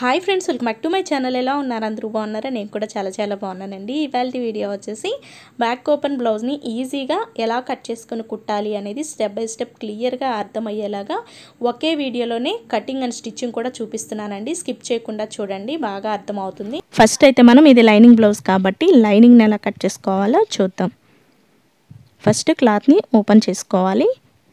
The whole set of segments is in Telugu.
Hi friends, welcome back to my channel. ఎలా ఉన్నారు? అందరూ బాగున్నారా? నేను కూడా చాలా బాగున్నానండి. ఇవాళ వీడియో వచ్చేసి బ్యాక్ ఓపెన్ బ్లౌజ్ని ఈజీగా ఎలా కట్ చేసుకొని కుట్టాలి అనేది స్టెప్ బై స్టెప్ క్లియర్గా అర్థమయ్యేలాగా ఒకే వీడియోలోనే కటింగ్ అండ్ స్టిచ్చింగ్ కూడా చూపిస్తున్నానండి. స్కిప్ చేయకుండా చూడండి, బాగా అర్థమవుతుంది. ఫస్ట్ అయితే మనం ఇది లైనింగ్ బ్లౌజ్ కాబట్టి లైనింగ్ని ఎలా కట్ చేసుకోవాలో చూద్దాం. ఫస్ట్ క్లాత్ని ఓపెన్ చేసుకోవాలి.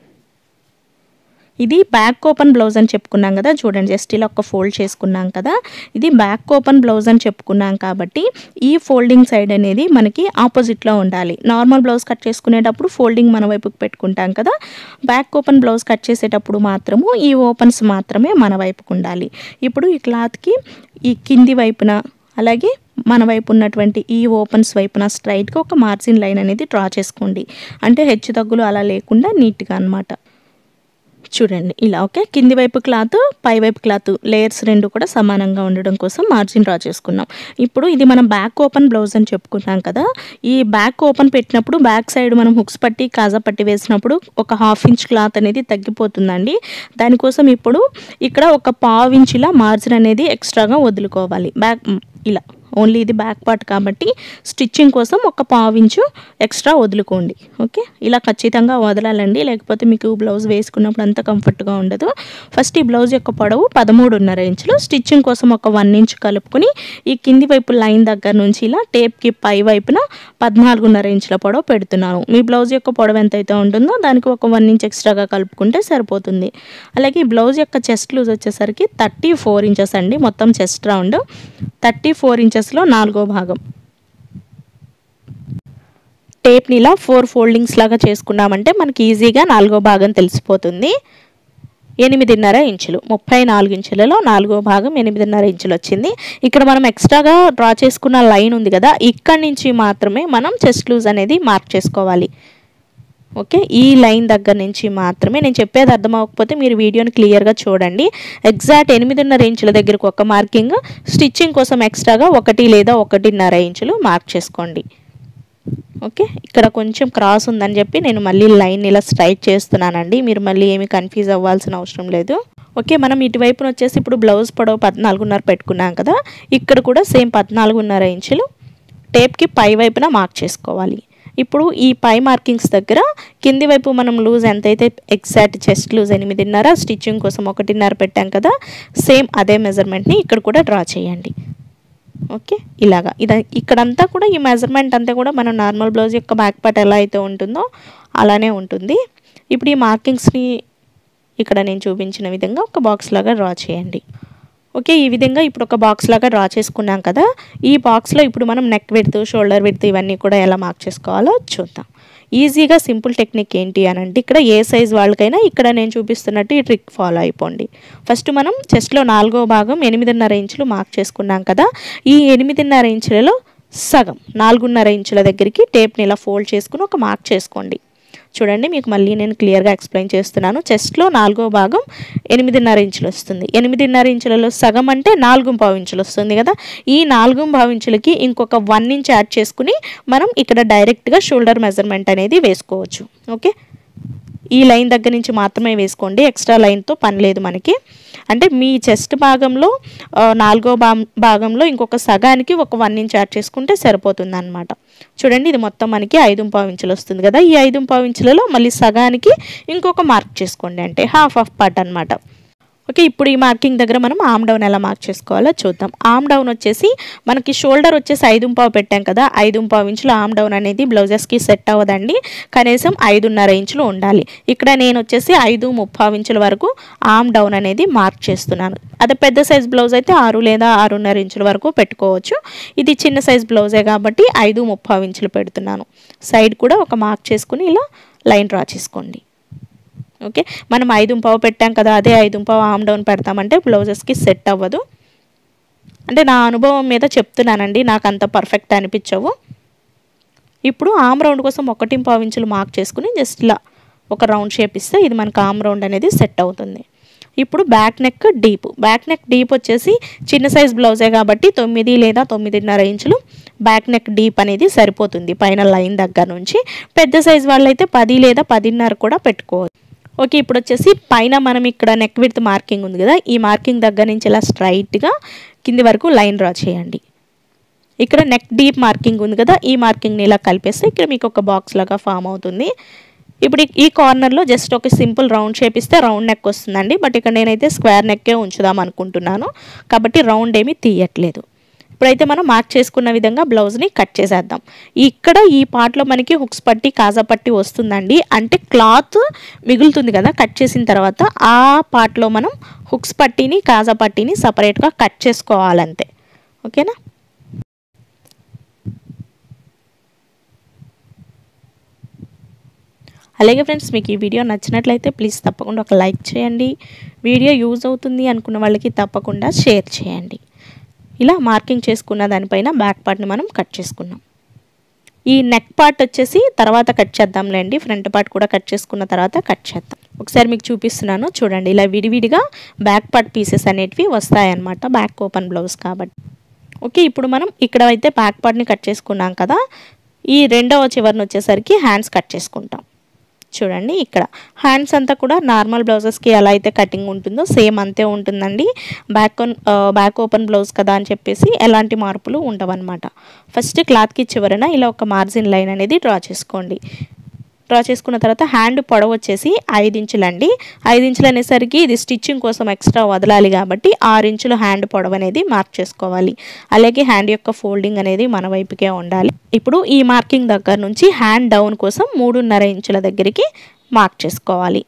ఇది బ్యాక్ ఓపెన్ బ్లౌజ్ అని చెప్పుకున్నాం కదా, చూడండి జస్ట్ ఇలా ఒక ఫోల్డ్ చేసుకున్నాం కదా. ఇది బ్యాక్ ఓపెన్ బ్లౌజ్ అని చెప్పుకున్నాం కాబట్టి ఈ ఫోల్డింగ్ సైడ్ అనేది మనకి ఆపోజిట్లో ఉండాలి. నార్మల్ బ్లౌజ్ కట్ చేసుకునేటప్పుడు ఫోల్డింగ్ మన వైపుకి పెట్టుకుంటాం కదా, బ్యాక్ ఓపెన్ బ్లౌజ్ కట్ చేసేటప్పుడు మాత్రము ఈ ఓపెన్స్ మాత్రమే మన వైపుకు ఉండాలి. ఇప్పుడు ఈ క్లాత్కి ఈ కింది వైపున అలాగే మన వైపు ఉన్నటువంటి ఈ ఓపెన్స్ వైపున స్ట్రైట్గా ఒక మార్జిన్ లైన్ అనేది డ్రా చేసుకోండి. అంటే హెచ్చు తగ్గులు అలా లేకుండా నీట్గా అన్నమాట. చూడండి ఇలా. ఓకే, కింది వైపు క్లాత్ పై వైపు క్లాత్ లేయర్స్ రెండు కూడా సమానంగా ఉండడం కోసం మార్జిన్ డ్రా చేసుకున్నాం. ఇప్పుడు ఇది మనం బ్యాక్ ఓపెన్ బ్లౌజ్ అని చెప్పుకున్నాం కదా, ఈ బ్యాక్ ఓపెన్ పెట్టినప్పుడు బ్యాక్ సైడ్ మనం హుక్స్ పట్టి కాజా పట్టి వేసినప్పుడు ఒక 1/2 ఇంచ్ క్లాత్ అనేది తగ్గిపోతుందండి. దానికోసం ఇప్పుడు ఇక్కడ ఒక 1/2 ఇంచుల మార్జిన్ అనేది ఎక్స్ట్రాగా వదులుకోవాలి. బ్యాక్ ఇలా ఓన్లీ ఇది బ్యాక్ పార్ట్ కాబట్టి స్టిచ్చింగ్ కోసం ఒక 1/2 ఇంచు ఎక్స్ట్రా వదులుకోండి. ఓకే, ఇలా ఖచ్చితంగా వదలాలండి, లేకపోతే మీకు బ్లౌజ్ వేసుకున్నప్పుడు అంత కంఫర్ట్గా ఉండదు. ఫస్ట్ ఈ బ్లౌజ్ యొక్క పొడవు 13.5 ఇంచులు. స్టిచ్చింగ్ కోసం ఒక 1 ఇంచ్ కలుపుకొని ఈ కింది వైపు లైన్ దగ్గర నుంచి ఇలా టేప్కి పై వైపున 14.5 ఇంచుల పొడవు పెడుతున్నాను. మీ బ్లౌజ్ యొక్క పొడవు ఎంతైతే ఉంటుందో దానికి ఒక 1 ఇంచ్ ఎక్స్ట్రాగా కలుపుకుంటే సరిపోతుంది. అలాగే ఈ బ్లౌజ్ యొక్క చెస్ట్ లూజ్ వచ్చేసరికి 34 ఇంచెస్ అండి. మొత్తం చెస్ట్ రౌండ్ 34 ఇంచెస్లో 4వ భాగం. టేప్ని ఇలా 4 ఫోల్డింగ్స్ లాగా చేసుకున్నామంటే మనకి ఈజీగా 4వ భాగం తెలిసిపోతుంది. 8.5 ఇంచులు, 34 ఇంచులలో 4వ భాగం 8.5 ఇంచులు వచ్చింది. ఇక్కడ మనం ఎక్స్ట్రాగా డ్రా చేసుకున్న లైన్ ఉంది కదా, ఇక్కడి నుంచి మాత్రమే మనం చెస్ట్ లూజ్ అనేది మార్క్ చేసుకోవాలి. ఓకే, ఈ లైన్ దగ్గర నుంచి మాత్రమే. నేను చెప్పేది అర్థం అవ్వకపోతే మీరు వీడియోని క్లియర్గా చూడండి. ఎగ్జాక్ట్ 8.5 ఇంచుల దగ్గరకు ఒక మార్కింగ్, స్టిచ్చింగ్ కోసం ఎక్స్ట్రాగా 1 లేదా 1.5 ఇంచులు మార్క్ చేసుకోండి. ఓకే, ఇక్కడ కొంచెం క్రాస్ ఉందని చెప్పి నేను మళ్ళీ లైన్ ఇలా స్ట్రైట్ చేస్తున్నానండి. మీరు మళ్ళీ ఏమి కన్ఫ్యూజ్ అవ్వాల్సిన అవసరం లేదు. ఓకే, మనం ఇటువైపున వచ్చేసి ఇప్పుడు బ్లౌజ్ పొడవు 14.5 పెట్టుకున్నాం కదా, ఇక్కడ కూడా సేమ్ 14.5 ఇంచులు టేప్కి పై వైపున మార్క్ చేసుకోవాలి. ఇప్పుడు ఈ పై మార్కింగ్స్ దగ్గర కింది వైపు మనం లూజ్ ఎంతైతే ఎగ్జాక్ట్ చెస్ట్ లూజ్ 8.5, స్టిచ్చింగ్ కోసం 1.5 పెట్టాం కదా, సేమ్ అదే మెజర్మెంట్ని ఇక్కడ కూడా డ్రా చేయండి. ఓకే, ఇలాగా ఇక్కడంతా కూడా ఈ మెజర్మెంట్ అంతా కూడా మనం నార్మల్ బ్లౌజ్ యొక్క బ్యాక్ పార్ట్ ఎలా అయితే ఉంటుందో అలానే ఉంటుంది. ఇప్పుడు ఈ మార్కింగ్స్ని ఇక్కడ నేను చూపించిన విధంగా ఒక బాక్స్ లాగా డ్రా చేయండి. ఓకే, ఈ విధంగా ఇప్పుడు ఒక బాక్స్ లాగా డ్రా చేసుకున్నాం కదా, ఈ బాక్స్లో ఇప్పుడు మనం నెక్ విడ్త్, షోల్డర్ విడ్త్ ఇవన్నీ కూడా ఎలా మార్క్ చేసుకోవాలో చూద్దాం. ఈజీగా సింపుల్ టెక్నిక్ ఏంటి అని అంటే, ఇక్కడ ఏ సైజ్ వాళ్ళకైనా ఇక్కడ నేను చూపిస్తున్నట్టు ఈ ట్రిక్ ఫాలో అయిపోండి. ఫస్ట్ మనం చెస్ట్లో 4వ భాగం 8.5 ఇంచులు మార్క్ చేసుకున్నాం కదా, ఈ 8.5 ఇంచులలో సగం 4.5 ఇంచుల దగ్గరికి టేప్ని ఇలా ఫోల్డ్ చేసుకుని ఒక మార్క్ చేసుకోండి. చూడండి, మీకు మళ్ళీ నేను క్లియర్గా ఎక్స్ప్లెయిన్ చేస్తున్నాను. చెస్ట్లో 4వ భాగం 8.5 ఇంచులు వస్తుంది. 8.5 ఇంచులలో సగం అంటే 4.5 ఇంచులు వస్తుంది కదా, ఈ 4.5 ఇంచులకి ఇంకొక 1 ఇంచ్ యాడ్ చేసుకుని మనం ఇక్కడ డైరెక్ట్గా షోల్డర్ మెజర్మెంట్ అనేది వేసుకోవచ్చు. ఓకే, ఈ లైన్ దగ్గర నుంచి మాత్రమే వేసుకోండి, ఎక్స్ట్రా లైన్తో పని లేదు మనకి. అంటే మీ చెస్ట్ భాగంలో 4వ భాగంలో ఇంకొక సగానికి ఒక 1 ఇంచ్ యాడ్ చేసుకుంటే సరిపోతుంది అన్నమాట. చూడండి, ఇది మొత్తం మనకి 5.5 ఇంచులు వస్తుంది కదా, ఈ 5.5 ఇంచులలో మళ్ళీ సగానికి ఇంకొక మార్క్ చేసుకోండి, అంటే హాఫ్ ఆఫ్ పార్ట్ అనమాట. ఓకే, ఇప్పుడు ఈ మార్కింగ్ దగ్గర మనం ఆమ్ డౌన్ ఎలా మార్క్ చేసుకోవాలో చూద్దాం. ఆమ్ డౌన్ వచ్చేసి మనకి షోల్డర్ వచ్చేసి 5.5 పెట్టాం కదా, 5.5 ఇంచులు ఆమ్ డౌన్ అనేది బ్లౌజెస్కి సెట్ అవ్వదండి, కనీసం 5.5 ఇంచులు ఉండాలి. ఇక్కడ నేను వచ్చేసి 5.35 ఇంచుల వరకు ఆమ్ డౌన్ అనేది మార్క్ చేస్తున్నాను. అదే పెద్ద సైజ్ బ్లౌజ్ అయితే 6 లేదా 6.5 ఇంచుల వరకు పెట్టుకోవచ్చు. ఇది చిన్న సైజ్ బ్లౌజే కాబట్టి 5.35 ఇంచులు పెడుతున్నాను. సైడ్ కూడా ఒక మార్క్ చేసుకుని ఇలా లైన్ డ్రా చేసుకోండి. ఓకే, మనం 5.5 పెట్టాం కదా, అదే 5.5 ఆమ్ డౌన్ పెడతామంటే బ్లౌజెస్కి సెట్ అవ్వదు. అంటే నా అనుభవం మీద చెప్తున్నానండి, నాకు అంత పర్ఫెక్ట్ అనిపించవు. ఇప్పుడు ఆమ్ రౌండ్ కోసం 1.5 ఇంచులు మార్క్ చేసుకుని జస్ట్ ఇలా ఒక రౌండ్ షేప్ ఇస్తే ఇది మనకు ఆమ్ రౌండ్ అనేది సెట్ అవుతుంది. ఇప్పుడు బ్యాక్ నెక్ డీప్ వచ్చేసి చిన్న సైజ్ బ్లౌజే కాబట్టి 9 లేదా 9.5 ఇంచులు బ్యాక్ నెక్ డీప్ అనేది సరిపోతుంది పైన లైన్ దగ్గర నుంచి. పెద్ద సైజ్ వాళ్ళైతే 10 లేదా 10.5 కూడా పెట్టుకోవచ్చు. ఓకే, ఇప్పుడు వచ్చేసి పైన మనం ఇక్కడ నెక్ విడ్త్ మార్కింగ్ ఉంది కదా, ఈ మార్కింగ్ దగ్గర నుంచి ఇలా స్ట్రైట్గా కింది వరకు లైన్ డ్రా చేయండి. ఇక్కడ నెక్ డీప్ మార్కింగ్ ఉంది కదా, ఈ మార్కింగ్ని ఇలా కలిపేస్తే ఇక్కడ మీకు ఒక బాక్స్ లాగా ఫామ్ అవుతుంది. ఇప్పుడు ఈ కార్నర్లో జస్ట్ ఒక సింపుల్ రౌండ్ షేప్ ఇస్తే రౌండ్ నెక్ వస్తుందండి. బట్ ఇక్కడ నేనైతే స్క్వేర్ నెక్కే ఉంచుదాం అనుకుంటున్నాను కాబట్టి రౌండ్ ఏమీ తీయట్లేదు. ఇప్పుడైతే మనం మార్క్ చేసుకున్న విధంగా బ్లౌజ్ని కట్ చేసేద్దాం. ఇక్కడ ఈ పార్ట్లో మనకి హుక్స్ పట్టి కాజా పట్టి వస్తుందండి. అంటే క్లాత్ మిగులుతుంది కదా కట్ చేసిన తర్వాత, ఆ పార్ట్లో మనం హుక్స్ పట్టీని కాజా పట్టీని సపరేట్గా కట్ చేసుకోవాలంతే. ఓకేనా? అలాగే ఫ్రెండ్స్, మీకు ఈ వీడియో నచ్చినట్లయితే ప్లీజ్ తప్పకుండా ఒక లైక్ చేయండి. వీడియో యూజ్ అవుతుంది అనుకున్న వాళ్ళకి తప్పకుండా షేర్ చేయండి. ఇలా మార్కింగ్ చేసుకున్న దానిపైన బ్యాక్ పార్ట్ని మనం కట్ చేసుకున్నాం. ఈ నెక్ పార్ట్ వచ్చేసి తర్వాత కట్ చేద్దాంలేండి, ఫ్రంట్ పార్ట్ కూడా కట్ చేసుకున్న తర్వాత కట్ చేద్దాం. ఒకసారి మీకు చూపిస్తున్నాను చూడండి. ఇలా విడివిడిగా బ్యాక్ పార్ట్ పీసెస్ అనేటివి వస్తాయన్నమాట, బ్యాక్ ఓపెన్ బ్లౌజ్ కాబట్టి. ఓకే, ఇప్పుడు మనం ఇక్కడ అయితే బ్యాక్ పార్ట్ని కట్ చేసుకున్నాం కదా, ఈ రెండవ చివరిని వచ్చేసరికి హ్యాండ్స్ కట్ చేసుకుంటాం. చూడండి, ఇక్కడ హ్యాండ్స్ అంతా కూడా నార్మల్ బ్లౌజెస్కి ఎలా అయితే కటింగ్ ఉంటుందో సేమ్ అంతే ఉంటుందండి. బ్యాక్ ఓపెన్ బ్లౌజ్ కదా అని చెప్పేసి ఎలాంటి మార్పులు ఉండవన్నమాట. ఫస్ట్ క్లాత్కి చివరన ఇలా ఒక మార్జిన్ లైన్ అనేది డ్రా చేసుకోండి. డ్రా చేసుకున్న తర్వాత హ్యాండ్ పొడవు వచ్చేసి 5 ఇంచులండి. 5 ఇంచులు అనేసరికి ఇది స్టిచ్చింగ్ కోసం ఎక్స్ట్రా వదలాలి కాబట్టి 6 ఇంచులు హ్యాండ్ పొడవు అనేది మార్క్ చేసుకోవాలి. అలాగే హ్యాండ్ యొక్క ఫోల్డింగ్ అనేది మన వైపుకే ఉండాలి. ఇప్పుడు ఈ మార్కింగ్ దగ్గర నుంచి హ్యాండ్ డౌన్ కోసం 3.5 ఇంచుల దగ్గరికి మార్క్ చేసుకోవాలి.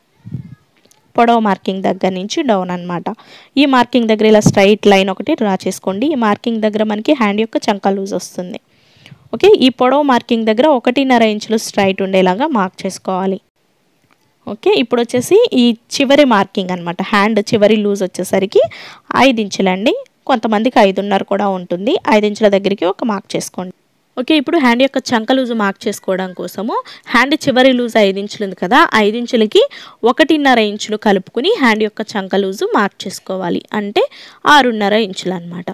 పొడవు మార్కింగ్ దగ్గర నుంచి డౌన్ అన్నమాట. ఈ మార్కింగ్ దగ్గర ఇలా స్ట్రైట్ లైన్ ఒకటి డ్రా చేసుకోండి. ఈ మార్కింగ్ దగ్గర మనకి హ్యాండ్ యొక్క చంక లూజ్ వస్తుంది. ఓకే, ఈ పొడవు మార్కింగ్ దగ్గర 1.5 ఇంచులు స్ట్రైట్ ఉండేలాగా మార్క్ చేసుకోవాలి. ఓకే, ఇప్పుడు వచ్చేసి ఈ చివరి మార్కింగ్ అనమాట, హ్యాండ్ చివరి లూజ్ వచ్చేసరికి 5 ఇంచులండి. కొంతమందికి 5.5 కూడా ఉంటుంది. 5 ఇంచుల దగ్గరికి ఒక మార్క్ చేసుకోండి. ఓకే, ఇప్పుడు హ్యాండ్ యొక్క చంక లూజు మార్క్ చేసుకోవడం కోసము హ్యాండ్ చివరి లూజ్ 5 ఇంచులు ఉంది కదా, 5 ఇంచులకి 1.5 ఇంచులు కలుపుకుని హ్యాండ్ యొక్క చంక లూజు మార్క్ చేసుకోవాలి. అంటే 6.5 ఇంచులు అనమాట.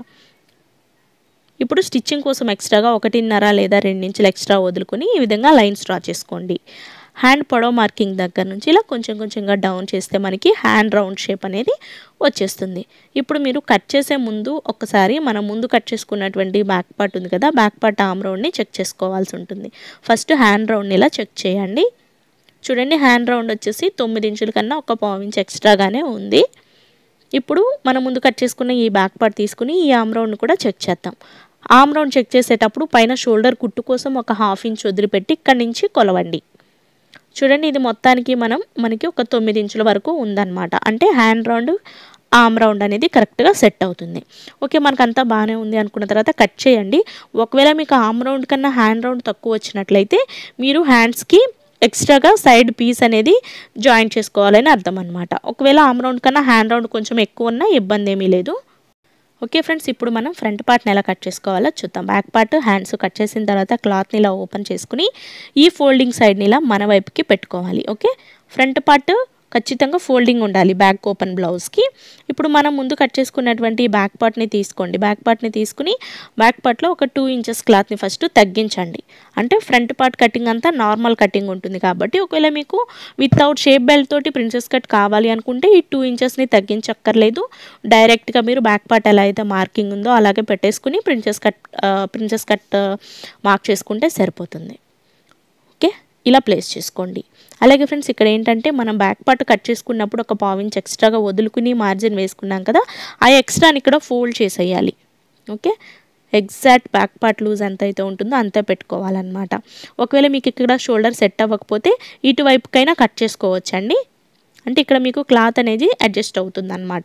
ఇప్పుడు స్టిచ్చింగ్ కోసం ఎక్స్ట్రాగా 1.5 లేదా 2 ఇంచులు ఎక్స్ట్రా వదులుకొని ఈ విధంగా లైన్స్ డ్రా చేసుకోండి. హ్యాండ్ పొడవు మార్కింగ్ దగ్గర నుంచి ఇలా కొంచెం కొంచెంగా డౌన్ చేస్తే మనకి హ్యాండ్ రౌండ్ షేప్ అనేది వచ్చేస్తుంది. ఇప్పుడు మీరు కట్ చేసే ముందు ఒకసారి మనం ముందు కట్ చేసుకున్నటువంటి బ్యాక్ పార్ట్ ఉంది కదా, బ్యాక్ పార్ట్ ఆర్మ్ రౌండ్ని చెక్ చేసుకోవాల్సి ఉంటుంది. ఫస్ట్ హ్యాండ్ రౌండ్ని ఇలా చెక్ చేయండి. చూడండి, హ్యాండ్ రౌండ్ వచ్చేసి 9 ఇంచుల కన్నా ఒక 1/4 ఇంచ్ ఎక్స్ట్రాగానే ఉంది. ఇప్పుడు మనం ముందు కట్ చేసుకున్న ఈ బ్యాక్ పార్ట్ తీసుకుని ఈ ఆర్మ్ రౌండ్ని కూడా చెక్ చేద్దాం. ఆర్మ్ రౌండ్ చెక్ చేసేటప్పుడు పైన షోల్డర్ కుట్టు కోసం ఒక 1/2 ఇంచ్ వదిలిపెట్టి ఇక్కడి నుంచి కొలవండి. చూడండి, ఇది మొత్తానికి మనకి ఒక 9 ఇంచుల వరకు ఉందన్నమాట. అంటే హ్యాండ్ రౌండ్ ఆర్మ్ రౌండ్ అనేది కరెక్ట్గా సెట్ అవుతుంది. ఓకే, మనకంతా బాగానే ఉంది అనుకున్న తర్వాత కట్ చేయండి. ఒకవేళ మీకు ఆర్మ్ రౌండ్ కన్నా హ్యాండ్ రౌండ్ తక్కువ వచ్చినట్లయితే మీరు హ్యాండ్స్కి ఎక్స్ట్రాగా సైడ్ పీస్ అనేది జాయింట్ చేసుకోవాలని అర్థం అనమాట. ఒకవేళ ఆర్మ్ రౌండ్ కన్నా హ్యాండ్ రౌండ్ కొంచెం ఎక్కువ ఉన్నా ఇబ్బంది ఏమీ లేదు. ఓకే ఫ్రెండ్స్, ఇప్పుడు మనం ఫ్రంట్ పార్ట్ని ఎలా కట్ చేసుకోవాలో చూద్దాం. బ్యాక్ పార్ట్ హ్యాండ్స్ కట్ చేసిన తర్వాత క్లాత్ని ఇలా ఓపెన్ చేసుకుని ఈ ఫోల్డింగ్ సైడ్ని ఇలా మన వైపుకి పెట్టుకోవాలి. ఓకే, ఫ్రంట్ పార్ట్ ఖచ్చితంగా ఫోల్డింగ్ ఉండాలి బ్యాక్ ఓపెన్ బ్లౌజ్కి. ఇప్పుడు మనం ముందు కట్ చేసుకున్నటువంటి బ్యాక్ పార్ట్ని తీసుకోండి. బ్యాక్ పార్ట్ని తీసుకుని బ్యాక్ పార్ట్లో ఒక 2 ఇంచెస్ క్లాత్ని ఫస్ట్ తగ్గించండి. అంటే ఫ్రంట్ పార్ట్ కటింగ్ అంతా నార్మల్ కటింగ్ ఉంటుంది కాబట్టి ఒకవేళ మీకు వితౌట్ షేప్ బెల్ట్ తోటి ప్రిన్సెస్ కట్ కావాలి అనుకుంటే ఈ 2 ఇంచెస్ని తగ్గించక్కర్లేదు. డైరెక్ట్గా మీరు బ్యాక్ పార్ట్ ఎలా అయితే మార్కింగ్ ఉందో అలాగే పెట్టేసుకుని ప్రిన్సెస్ కట్ మార్క్ చేసుకుంటే సరిపోతుంది. ఓకే, ఇలా ప్లేస్ చేసుకోండి. అలాగే ఫ్రెండ్స్, ఇక్కడ ఏంటంటే మనం బ్యాక్ పార్ట్ కట్ చేసుకున్నప్పుడు ఒక 1/4 ఇంచ్ ఎక్స్ట్రాగా వదులుకుని మార్జిన్ వేసుకున్నాం కదా, ఆ ఎక్స్ట్రాని ఇక్కడ ఫోల్డ్ చేసేయాలి. Okay, exact back part loose ఎంత అయితే ఉంటుందో అంతే పెట్టుకోవాలన్నమాట. ఒకవేళ మీకు ఇక్కడ షోల్డర్ సెట్ అవ్వకపోతే ఇటువైపుకైనా కట్ చేసుకోవచ్చండి. అంటే ఇక్కడ మీకు క్లాత్ అనేది అడ్జస్ట్ అవుతుంది అన్నమాట.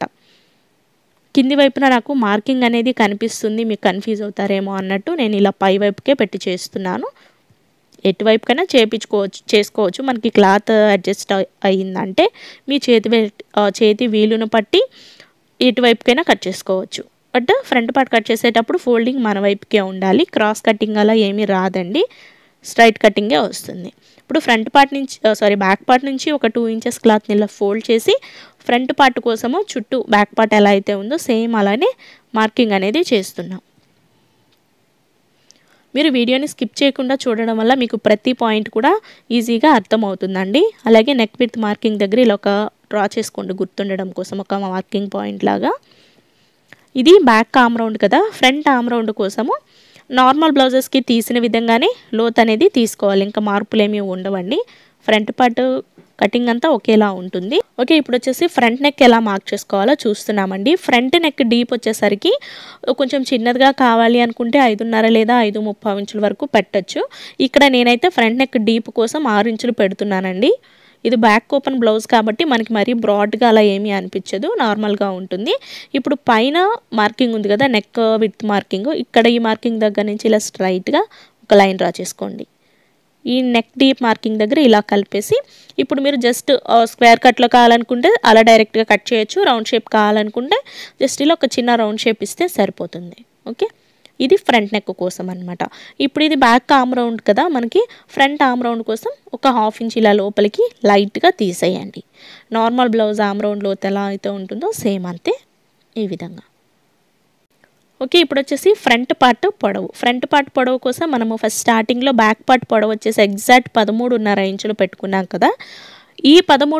కింది వైపున నాకు మార్కింగ్ అనేది కనిపిస్తుంది, మీకు కన్ఫ్యూజ్ అవుతారేమో అన్నట్టు నేను ఇలా పై వైపుకే పెట్టి చేస్తున్నాను. ఎటువైపుకైనా చేసుకోవచ్చు. మనకి క్లాత్ అడ్జస్ట్ అయ్యిందంటే మీ చేతి వీలును పట్టి ఎటువైపుకైనా కట్ చేసుకోవచ్చు. బట్ ఫ్రంట్ పార్ట్ కట్ చేసేటప్పుడు ఫోల్డింగ్ మన వైపుకే ఉండాలి. క్రాస్ కటింగ్ అలా ఏమీ రాదండి, స్ట్రైట్ కటింగే వస్తుంది. ఇప్పుడు బ్యాక్ పార్ట్ నుంచి ఒక 2 ఇంచెస్ క్లాత్ని ఇలా ఫోల్డ్ చేసి ఫ్రంట్ పార్ట్ కోసము చుట్టూ బ్యాక్ పార్ట్ ఎలా అయితే ఉందో సేమ్ అలానే మార్కింగ్ అనేది చేస్తున్నాం. మీరు వీడియోని స్కిప్ చేయకుండా చూడడం వల్ల మీకు ప్రతి పాయింట్ కూడా ఈజీగా అర్థమవుతుందండి. అలాగే నెక్ విడ్త్ మార్కింగ్ దగ్గర ఇలా ఒక డ్రా చేసుకోండి గుర్తుండడం కోసం, ఒక మార్కింగ్ పాయింట్ లాగా. ఇది బ్యాక్ ఆర్మ్ రౌండ్ కదా, ఫ్రంట్ ఆర్మ్ రౌండ్ కోసము నార్మల్ బ్లౌజెస్కి తీసిన విధంగానే లోత్ అనేది తీసుకోవాలి. ఇంకా మార్పులు ఏమీ ఉండవండి. ఫ్రంట్ పార్ట్ కటింగ్ అంతా ఒకేలా ఉంటుంది. ఓకే, ఇప్పుడు వచ్చేసి ఫ్రంట్ నెక్ ఎలా మార్క్ చేసుకోవాలో చూస్తున్నామండి. ఫ్రంట్ నెక్ డీప్ వచ్చేసరికి కొంచెం చిన్నదిగా కావాలి అనుకుంటే 5.5 లేదా 5.35 ఇంచుల వరకు పెట్టచ్చు. ఇక్కడ నేనైతే ఫ్రంట్ నెక్ డీప్ కోసం 6 ఇంచులు పెడుతున్నానండి. ఇది బ్యాక్ ఓపెన్ బ్లౌజ్ కాబట్టి మనకి మరీ బ్రాడ్గా అలా ఏమీ అనిపించదు, నార్మల్గా ఉంటుంది. ఇప్పుడు పైన మార్కింగ్ ఉంది కదా, నెక్ విడ్త్ మార్కింగ్, ఇక్కడ ఈ మార్కింగ్ దగ్గర నుంచి ఇలా స్ట్రైట్గా ఒక లైన్ డ్రా చేసుకోండి. ఈ నెక్ డీప్ మార్కింగ్ దగ్గర ఇలా కలిపేసి ఇప్పుడు మీరు జస్ట్ స్క్వేర్ కట్లో కావాలనుకుంటే అలా డైరెక్ట్గా కట్ చేయొచ్చు. రౌండ్ షేప్ కావాలనుకుంటే జస్ట్ ఇలా ఒక చిన్న రౌండ్ షేప్ ఇస్తే సరిపోతుంది. ఓకే, ఇది ఫ్రంట్ నెక్ కోసం అనమాట. ఇప్పుడు ఇది బ్యాక్ ఆర్మ్ రౌండ్ కదా, మనకి ఫ్రంట్ ఆర్మ్ రౌండ్ కోసం ఒక 1/2 ఇంచ్ ఇలా లోపలికి లైట్గా తీసేయండి. నార్మల్ బ్లౌజ్ ఆర్మ్ రౌండ్ లోతు ఎలా అయితే ఉంటుందో సేమ్ అంతే ఈ విధంగా. ఓకే, ఇప్పుడు వచ్చేసి ఫ్రంట్ పార్ట్ పొడవు. ఫ్రంట్ పార్ట్ పొడవు కోసం మనము ఫస్ట్ స్టార్టింగ్లో బ్యాక్ పార్ట్ పొడవు వచ్చేసి ఎగ్జాక్ట్ 13.5 ఇంచులు పెట్టుకున్నాం కదా. ఈ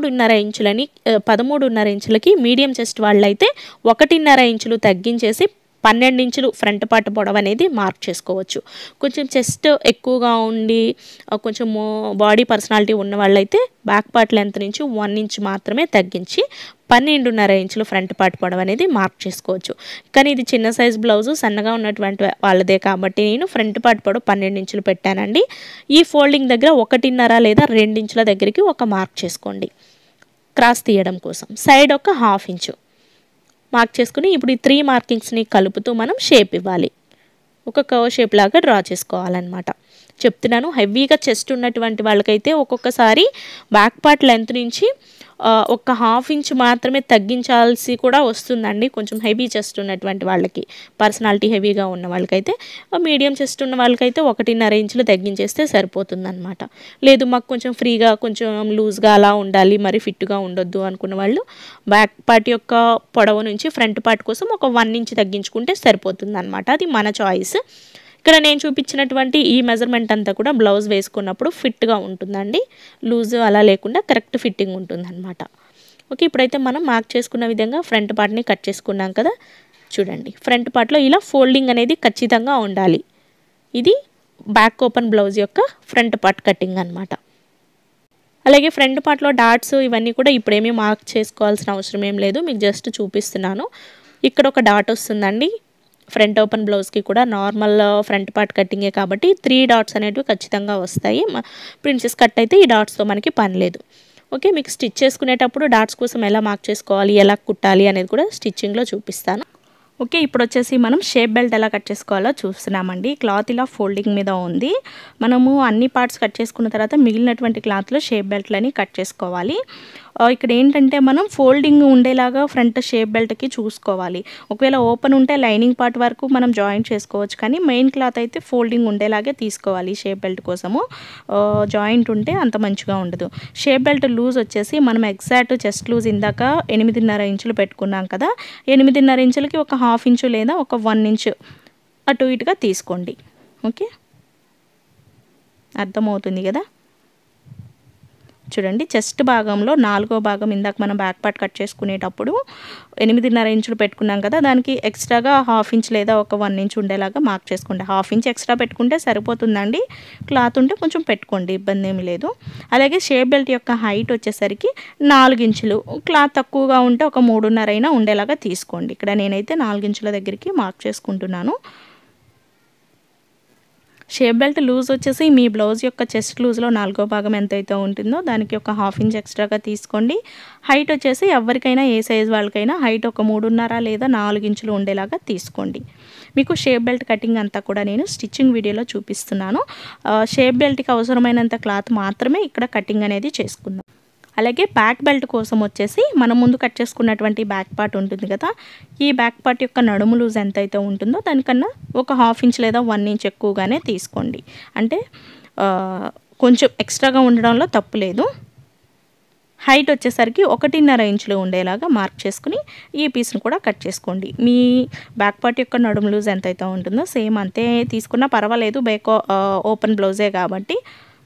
13.5 ఇంచులకి మీడియం చెస్ట్ వాళ్ళైతే 1.5 ఇంచులు తగ్గించేసి 12 ఇంచులు ఫ్రంట్ పార్ట్ పొడవు అనేది మార్క్ చేసుకోవచ్చు. కొంచెం చెస్ట్ ఎక్కువగా ఉండి కొంచెం బాడీ పర్సనాలిటీ ఉన్న వాళ్ళైతే బ్యాక్ పార్ట్ లెంత్ నుంచి 1 ఇంచ్ మాత్రమే తగ్గించి 12.5 ఇంచులు ఫ్రంట్ పార్ట్ పొడవు అనేది మార్క్ చేసుకోవచ్చు. కానీ ఇది చిన్న సైజ్ బ్లౌజు, సన్నగా ఉన్నటువంటి వాళ్ళదే కాబట్టి నేను ఫ్రంట్ పార్ట్ పొడవు 12 ఇంచులు పెట్టానండి. ఈ ఫోల్డింగ్ దగ్గర 1.5 లేదా 2 ఇంచుల దగ్గరికి ఒక మార్క్ చేసుకోండి క్రాస్ తీయడం కోసం. సైడ్ ఒక 1/2 ఇంచు మార్క్ చేసుకుని ఇప్పుడు ఈ 3 మార్కింగ్స్ని కలుపుతూ మనం షేప్ ఇవ్వాలి. ఒక కర్వ్ షేప్ లాగా డ్రా చేసుకోవాలన్నమాట. చెప్తున్నాను, హెవీగా చెస్ట్ ఉన్నటువంటి వాళ్ళకైతే ఒక్కొక్కసారి బ్యాక్ పార్ట్ లెంత్ నుంచి ఒక 1/2 ఇంచ్ మాత్రమే తగ్గించాల్సి కూడా వస్తుందండి. కొంచెం హెవీ చెస్ట్ ఉన్నటువంటి వాళ్ళకి, పర్సనాలిటీ హెవీగా ఉన్న వాళ్ళకైతే, మీడియం చెస్ట్ ఉన్న వాళ్ళకైతే 1.5 ఇంచులు తగ్గించేస్తే సరిపోతుందన్నమాట. లేదు మాకు కొంచెం ఫ్రీగా కొంచెం లూజ్గా అలా ఉండాలి, మరి ఫిట్గా ఉండొద్దు అనుకున్న వాళ్ళు బ్యాక్ పార్ట్ యొక్క పొడవు నుంచి ఫ్రంట్ పార్ట్ కోసం ఒక 1 ఇంచ్ తగ్గించుకుంటే సరిపోతుందన్నమాట. అది మన చాయిస్. ఇక్కడ నేను చూపించినటువంటి ఈ మెజర్మెంట్ అంతా కూడా బ్లౌజ్ వేసుకున్నప్పుడు ఫిట్గా ఉంటుందండి. లూజ్ అలా లేకుండా కరెక్ట్ ఫిట్టింగ్ ఉంటుందన్నమాట. ఓకే, ఇప్పుడైతే మనం మార్క్ చేసుకున్న విధంగా ఫ్రంట్ పార్ట్ని కట్ చేసుకున్నాం కదా. చూడండి, ఫ్రంట్ పార్ట్లో ఇలా ఫోల్డింగ్ అనేది ఖచ్చితంగా ఉండాలి. ఇది బ్యాక్ ఓపెన్ బ్లౌజ్ యొక్క ఫ్రంట్ పార్ట్ కటింగ్ అనమాట. అలాగే ఫ్రంట్ పార్ట్లో డాట్స్ ఇవన్నీ కూడా ఇప్పుడేమీ మార్క్ చేసుకోవాల్సిన అవసరం ఏం లేదు, మీకు జస్ట్ చూపిస్తున్నాను. ఇక్కడ ఒక డాట్ వస్తుందండి. ఫ్రంట్ ఓపెన్ బ్లౌజ్కి కూడా నార్మల్ ఫ్రంట్ పార్ట్ కటింగే కాబట్టి 3 డాట్స్ అనేటివి ఖచ్చితంగా వస్తాయి. ప్రిన్సెస్ కట్ అయితే ఈ డాట్స్తో మనకి పని లేదు. ఓకే, మీకు స్టిచ్ చేసుకునేటప్పుడు డాట్స్ కోసం ఎలా మార్క్ చేసుకోవాలి, ఎలా కుట్టాలి అనేది కూడా స్టిచ్చింగ్లో చూపిస్తాను. ఓకే, ఇప్పుడు వచ్చేసి మనం షేప్ బెల్ట్ ఎలా కట్ చేసుకోవాలో చూస్తున్నామండి. క్లాత్ ఇలా ఫోల్డింగ్ మీద ఉంది. మనము అన్ని పార్ట్స్ కట్ చేసుకున్న తర్వాత మిగిలినటువంటి క్లాత్లో షేప్ బెల్ట్లని కట్ చేసుకోవాలి. ఇక్కడ ఏంటంటే మనం ఫోల్డింగ్ ఉండేలాగా ఫ్రంట్ షేప్ బెల్ట్కి చూసుకోవాలి. ఒకవేళ ఓపెన్ ఉంటే లైనింగ్ పార్ట్ వరకు మనం జాయింట్ చేసుకోవచ్చు, కానీ మెయిన్ క్లాత్ అయితే ఫోల్డింగ్ ఉండేలాగే తీసుకోవాలి. షేప్ బెల్ట్ కోసము జాయింట్ ఉంటే అంత మంచిగా ఉండదు. షేప్ బెల్ట్ లూజ్ వచ్చేసి మనం ఎగ్జాక్ట్ చెస్ట్ లూజ్ ఇందాక 8.5 ఇంచులు పెట్టుకున్నాం కదా, 8.5 ఇంచులకి ఒక 1/2 ఇంచు లేదా ఒక 1 ఇంచు అటు ఇటుగా తీసుకోండి. ఓకే, అర్థమవుతుంది కదా. చూడండి, చెస్ట్ భాగంలో 4వ భాగం ఇందాక మనం బ్యాక్ పార్ట్ కట్ చేసుకునేటప్పుడు 8.5 ఇంచులు పెట్టుకున్నాం కదా, దానికి ఎక్స్ట్రాగా 1/2 ఇంచ్ లేదా ఒక 1 ఇంచ్ ఉండేలాగా మార్క్ చేసుకోండి. 1/2 ఇంచ్ ఎక్స్ట్రా పెట్టుకుంటే సరిపోతుందండి. క్లాత్ ఉంటే కొంచెం పెట్టుకోండి, ఇబ్బంది ఏమి లేదు. అలాగే షేప్ బెల్ట్ యొక్క హైట్ వచ్చేసరికి 4 ఇంచులు, క్లాత్ తక్కువగా ఉంటే ఒక 3.5 అయినా ఉండేలాగా తీసుకోండి. ఇక్కడ నేనైతే 4 ఇంచుల దగ్గరికి మార్క్ చేసుకుంటున్నాను. షేప్ బెల్ట్ లూజ్ వచ్చేసి మీ బ్లౌజ్ యొక్క చెస్ట్ లూజ్లో 4వ భాగం ఎంతైతే ఉంటుందో దానికి ఒక 1/2 ఇంచ్ ఎక్స్ట్రాగా తీసుకోండి. హైట్ వచ్చేసి ఎవరికైనా ఏ సైజ్ వాళ్ళకైనా హైట్ ఒక 3.5 లేదా 4 ఇంచులు ఉండేలాగా తీసుకోండి. మీకు షేప్ బెల్ట్ కటింగ్ అంతా కూడా నేను స్టిచ్చింగ్ వీడియోలో చూపిస్తున్నాను. షేప్ బెల్ట్కి అవసరమైనంత క్లాత్ మాత్రమే ఇక్కడ కటింగ్ అనేది చేసుకుందాం. అలాగే బ్యాక్ బెల్ట్ కోసం వచ్చేసి మనం ముందు కట్ చేసుకున్నటువంటి బ్యాక్ పార్ట్ ఉంటుంది కదా, ఈ బ్యాక్ పార్ట్ యొక్క నడుము లూజ్ ఎంతైతే ఉంటుందో దానికన్నా ఒక 1/2 ఇంచ్ లేదా 1 ఇంచ్ ఎక్కువగానే తీసుకోండి. అంటే కొంచెం ఎక్స్ట్రాగా ఉండడంలో తప్పు లేదు. హైట్ వచ్చేసరికి 1.5 ఇంచులు ఉండేలాగా మార్క్ చేసుకుని ఈ పీస్ని కూడా కట్ చేసుకోండి. మీ బ్యాక్ పార్ట్ యొక్క నడుము లూజ్ ఎంతైతే ఉంటుందో సేమ్ అంతే తీసుకున్నా పర్వాలేదు, ఓపెన్ బ్లౌజే కాబట్టి